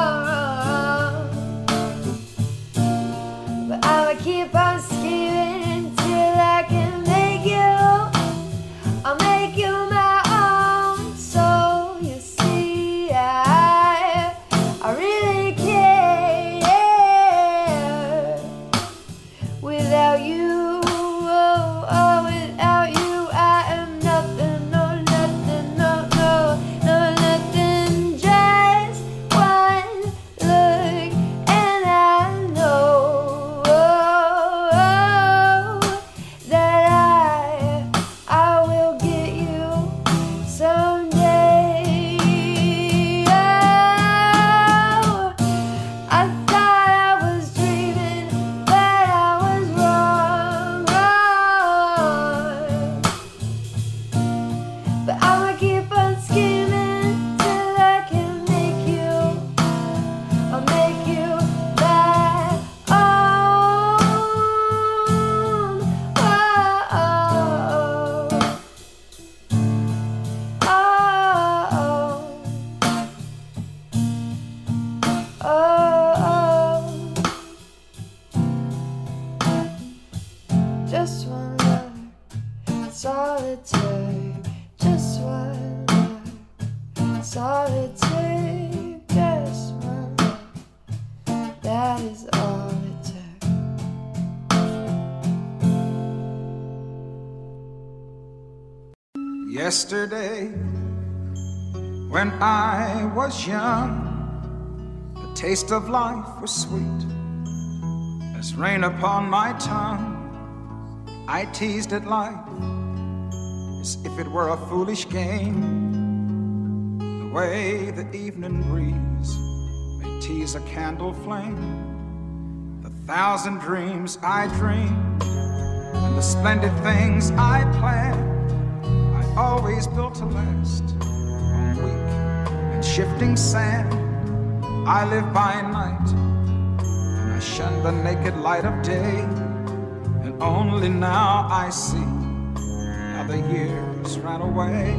it take? Just one look. That's all it take. Just one look. That is all it took. Yesterday, when I was young, the taste of life was sweet as rain upon my tongue. I teased at life as if it were a foolish game, the way the evening breeze may tease a candle flame. The thousand dreams I dreamed and the splendid things I planned, I always built to last on weak and shifting sand. I live by night and I shun the naked light of day, and only now I see how the years ran away.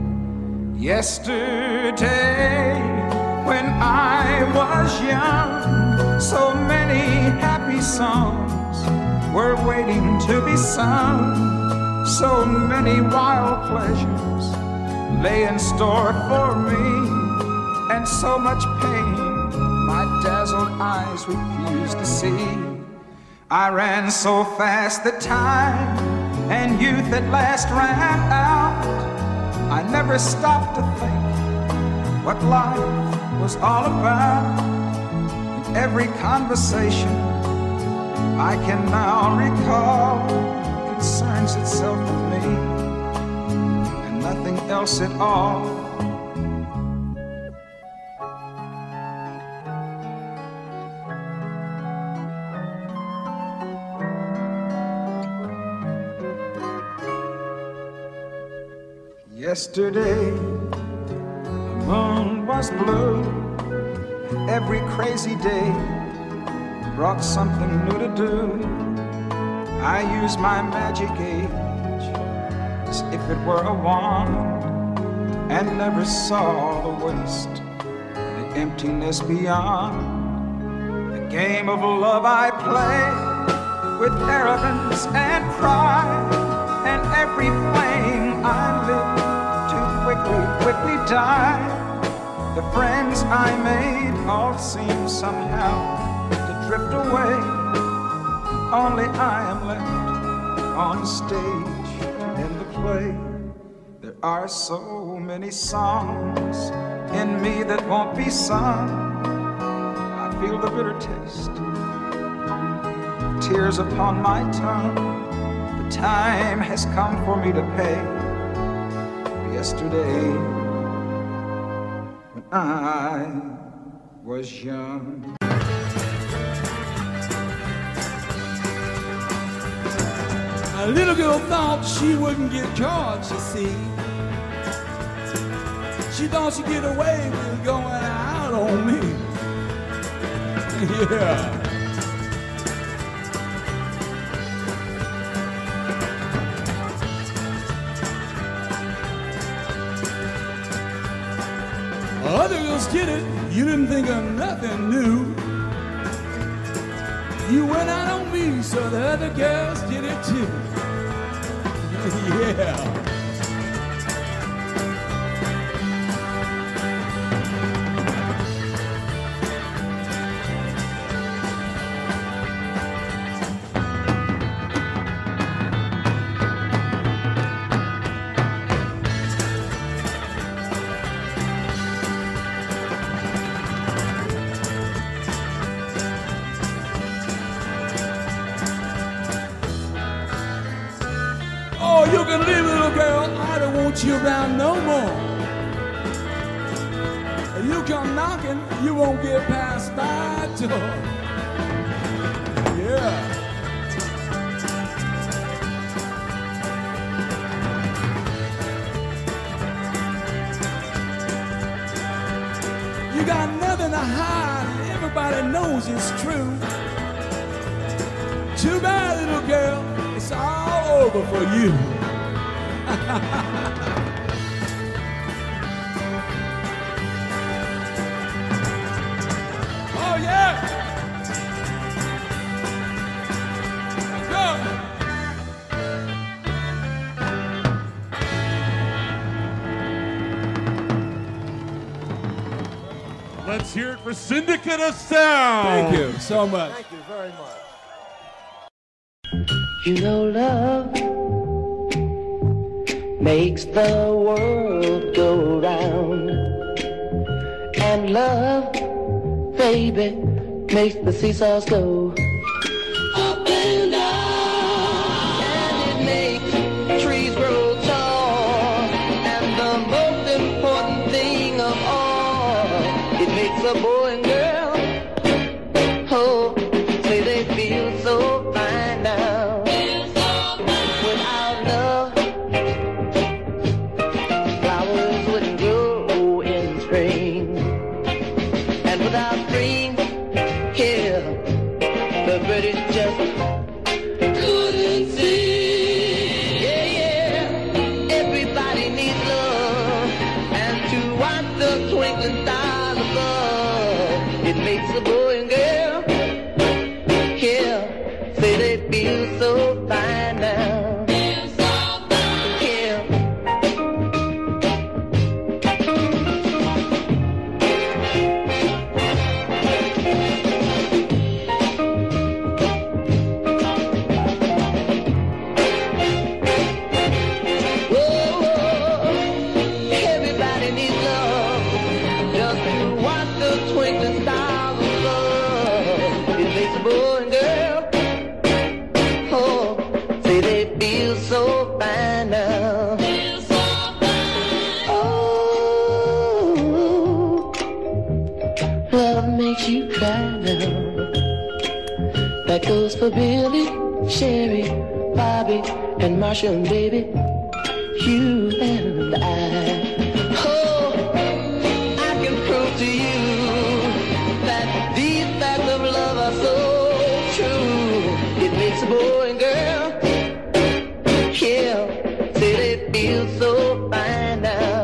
Yesterday, when I was young, so many happy songs were waiting to be sung. So many wild pleasures lay in store for me, and so much pain my dazzled eyes refused to see. I ran so fast that time and youth at last ran out. I never stopped to think what life was all about. In every conversation I can now recall concerns itself with me and nothing else at all. Yesterday, the moon was blue, and every crazy day brought something new to do. I used my magic age as if it were a wand, and never saw the waste, the emptiness beyond. The game of love I played with arrogance and pride, and every flame I lit quickly, quickly died. The friends I made all seem somehow to drift away. Only I am left on stage to end the play. There are so many songs in me that won't be sung. I feel the bitter taste, tears upon my tongue. The time has come for me to pay. Yesterday, when I was young. A little girl thought she wouldn't get caught, you see. She thought she'd get away with going out on me. Yeah. Other girls did it, you didn't think of nothing new. You went out on me, so the other girls did it too. Yeah. You can leave, little girl, I don't want you around no more. If you come knocking, you won't get past my door. Yeah. You got nothing to hide, everybody knows it's true. Too bad, little girl, it's all over for you. Oh yeah. Go. Let's hear it for Syndicate of Sound. Thank you so much. Thank you very much. You know love makes the world go round, and love, baby, makes the seesaws go up and down, and it makes trees grow tall, and the most important thing of all, it makes a boy and girl, oh, say they feel so fine now. Without love, flowers wouldn't grow in spring, and without spring, here, the British just couldn't sing. Yeah, yeah, everybody needs love, and to watch the twinkling stars above, it makes a boy and girl, yeah, say they feel so fine now. You cry now. That goes for Billy, Sherry, Bobby, and Marsha, and baby, you and I. Oh, I can prove to you that these facts of love are so true. It makes a boy and girl, yeah, say they feel so fine now.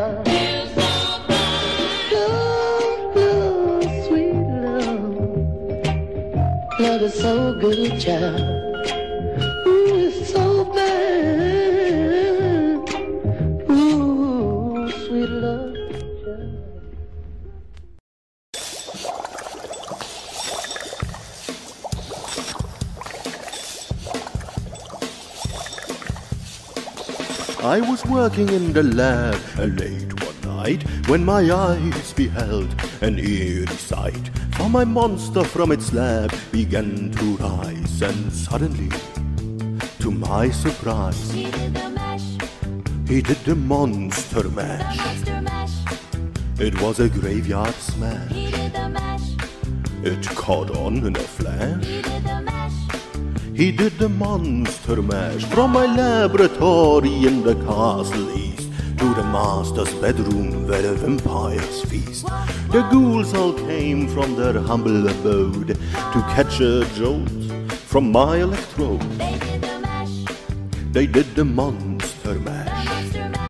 Love is so good, child. Ooh, it's so bad. Ooh, sweet love, child. I was working in the lab late one night when my eyes beheld an eerie sight. For my monster from its slab began to rise, and suddenly, to my surprise, He did the mash, he did the monster mash. the monster mash. It was a graveyard smash. He did the mash, It caught on in a flash. he did the mash. He did the monster mash from my laboratory in the castle east to the master's bedroom where the vampires feast. The ghouls all came from their humble abode to catch a jolt from my electrode. They did the mash, They did the monster the mash. monster mash.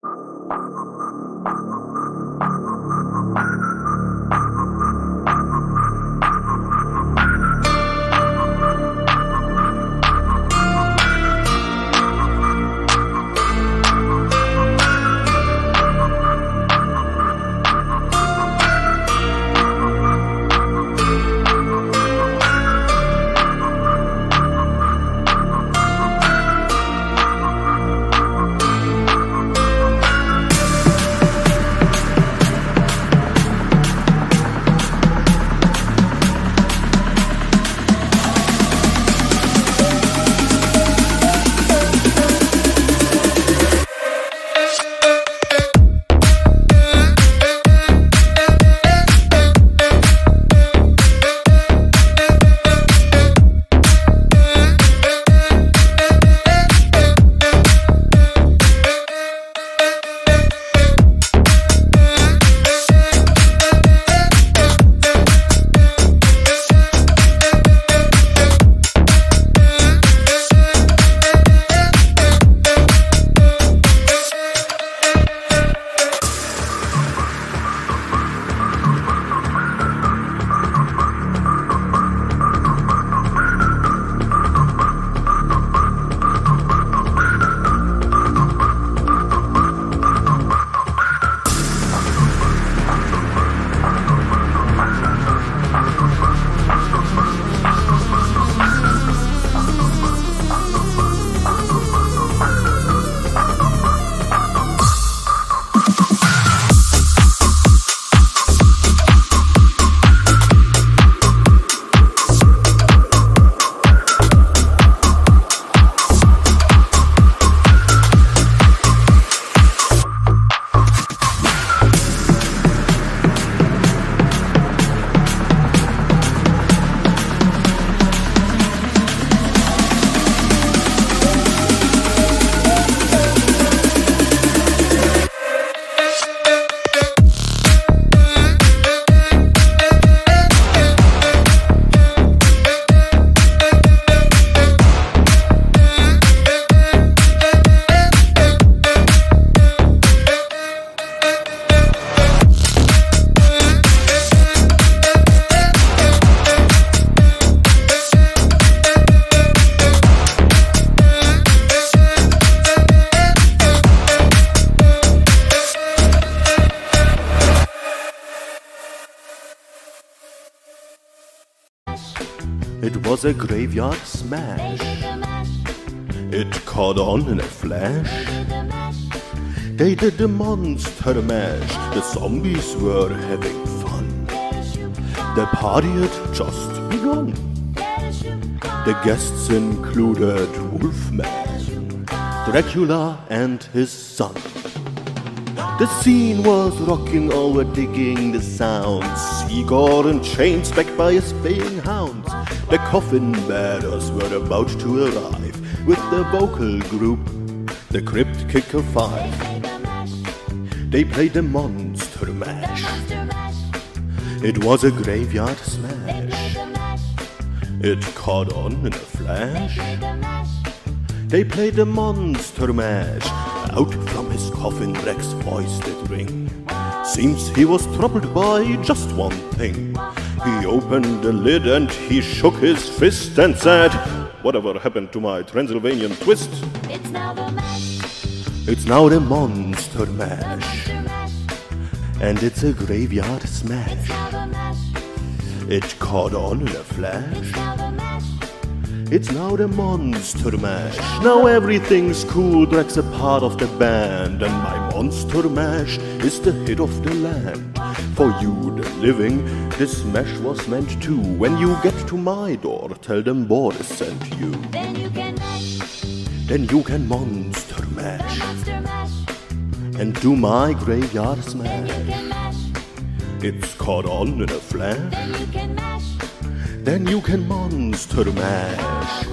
It was a graveyard smash. It caught on in a flash. They did the monster mash. The zombies were having fun. The party had just begun. The guests included Wolfman, Dracula and his son. The scene was rocking, all were digging the sounds. Igor in chains backed by his baying hounds. The coffin bearers were about to arrive with the vocal group, the Crypt Kicker Five. They played the Monster Mash. It was a graveyard smash. It caught on in a flash. They played the Monster Mash. Out from his coffin Drex's voice did ring. Seems he was troubled by just one thing. He opened the lid and he shook his fist and said, "Whatever happened to my Transylvanian twist?" It's now the mash. It's now the Monster Mash. And it's a graveyard smash. It's now the mash. It caught on in a flash. It's now the mash. It's now the Monster Mash. Now everything's cool, Drax a part of the band. And my Monster Mash is the hit of the land. For you, the living, this mash was meant to. When you get to my door, tell them Boris sent you. Then you can mash. Then you can Monster Mash. Monster mash. And do my graveyard smash. Then you can mash. It's caught on in a flash. Then you can mash. Then you can Monster Mash.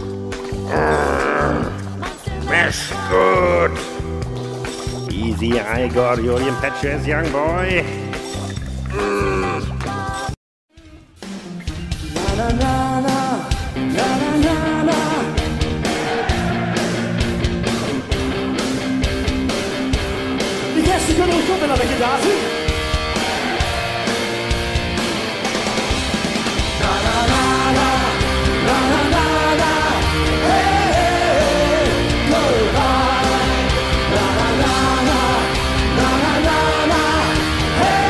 Mash good. Easy, Igor, you're impetuous young boy. Na na na na na na na. Richiesti conosco per la vecchia dati. Na na na na na na na na. Hey hey, go by. Na na na na na na na na. Hey.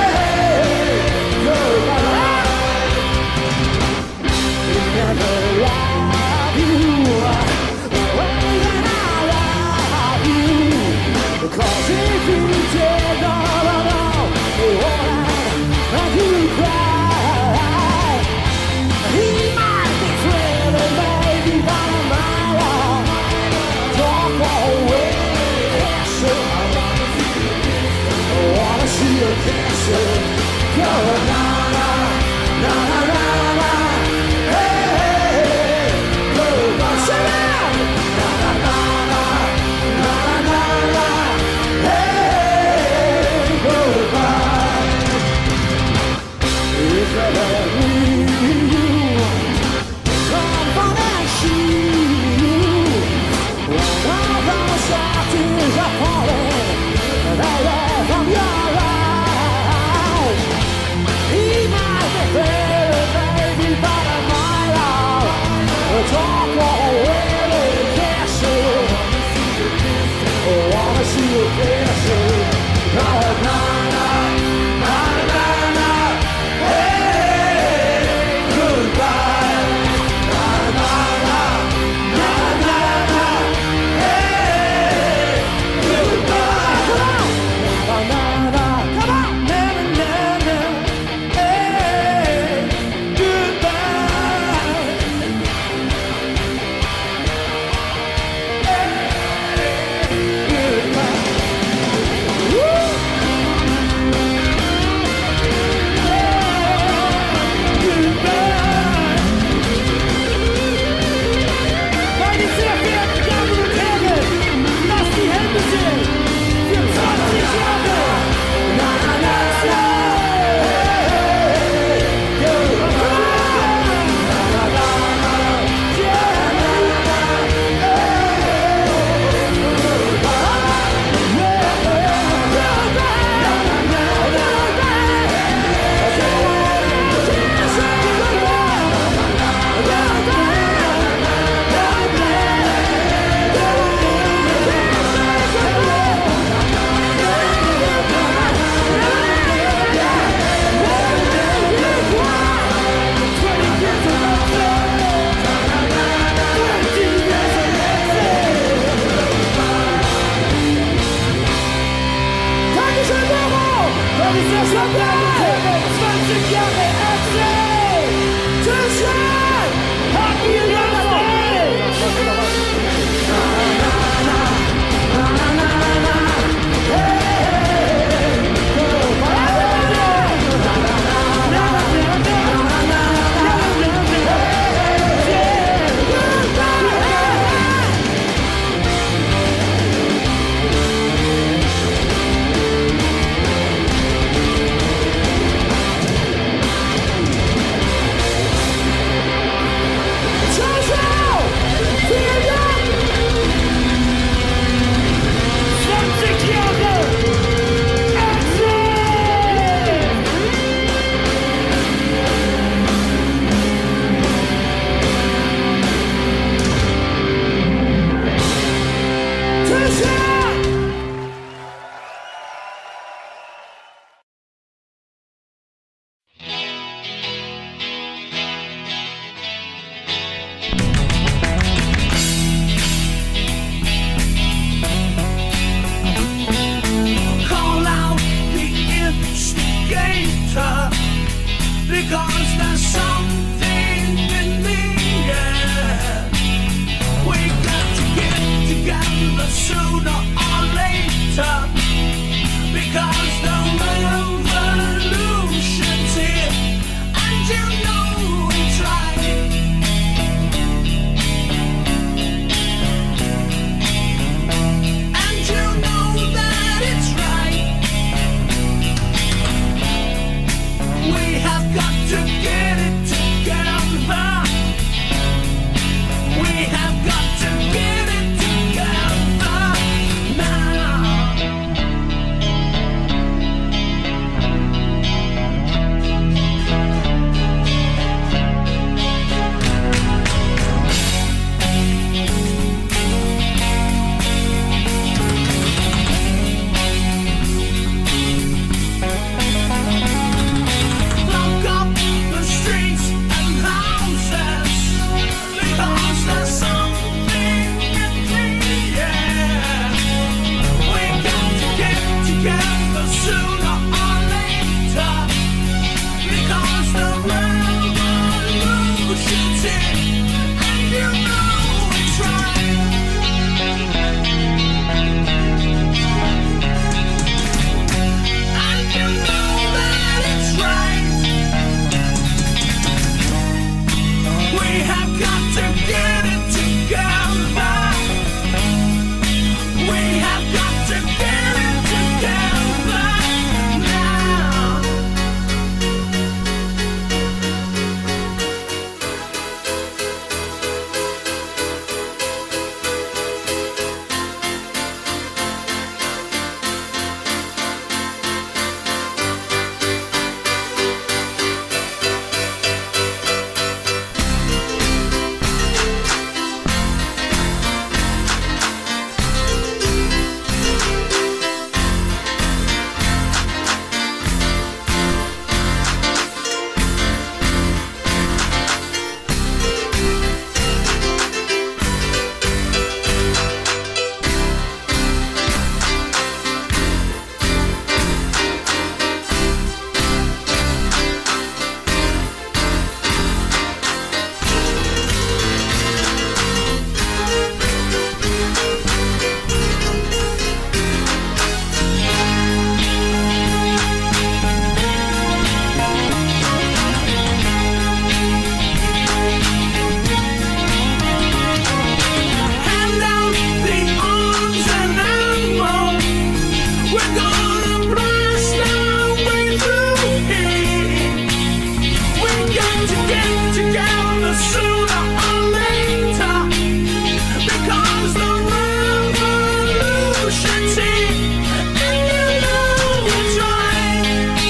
the sooner or later, because the revolution's here, and you know it's right.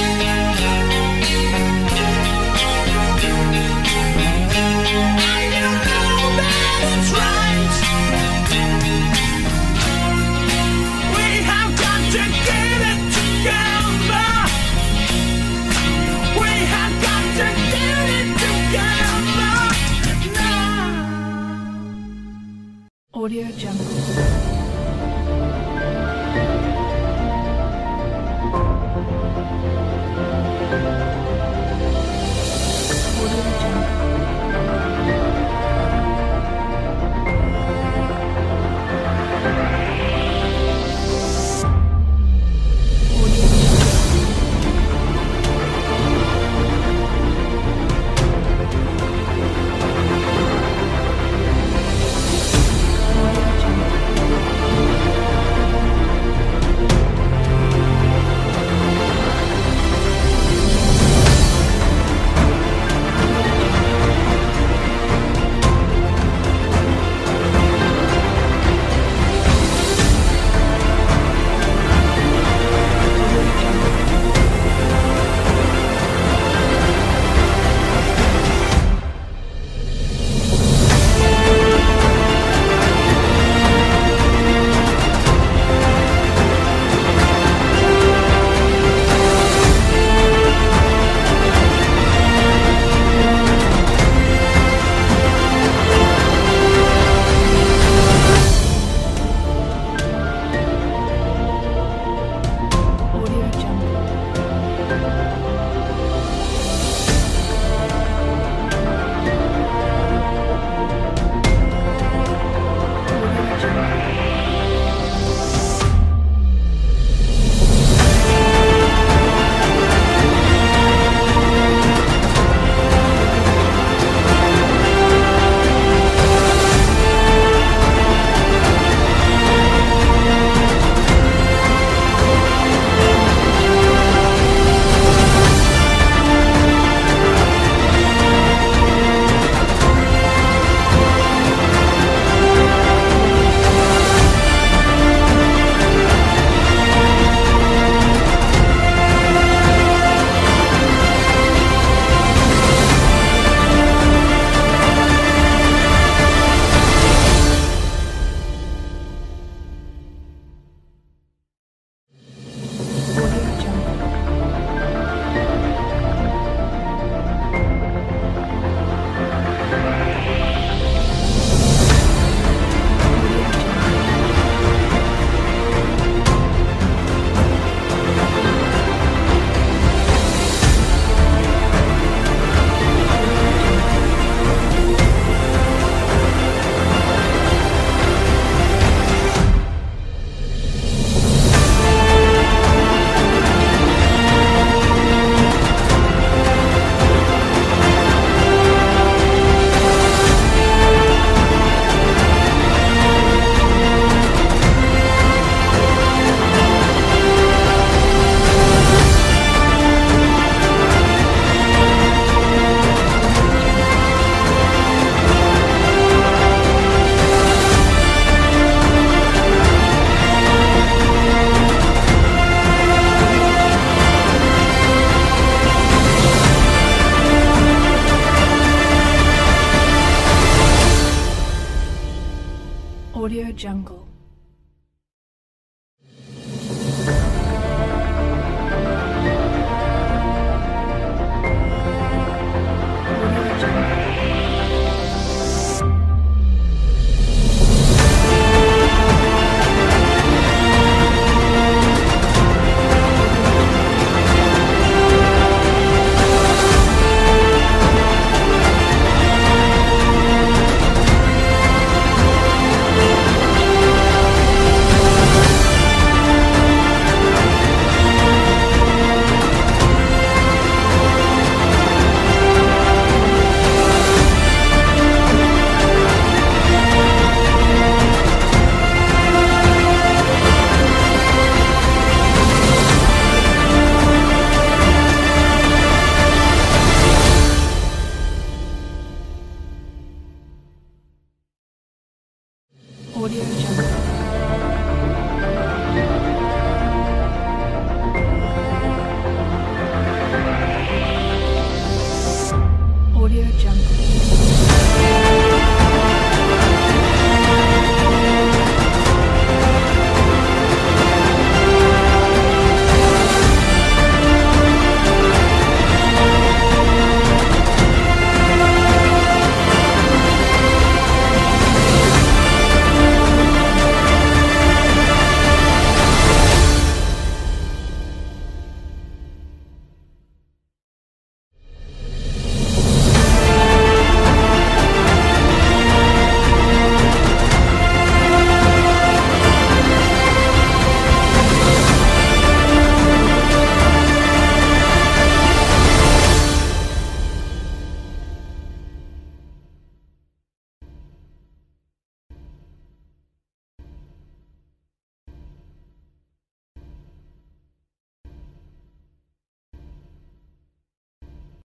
And you know that it's right. We have got to get it together. We have got to get it together now. Audio Jungle. Audio Jungle.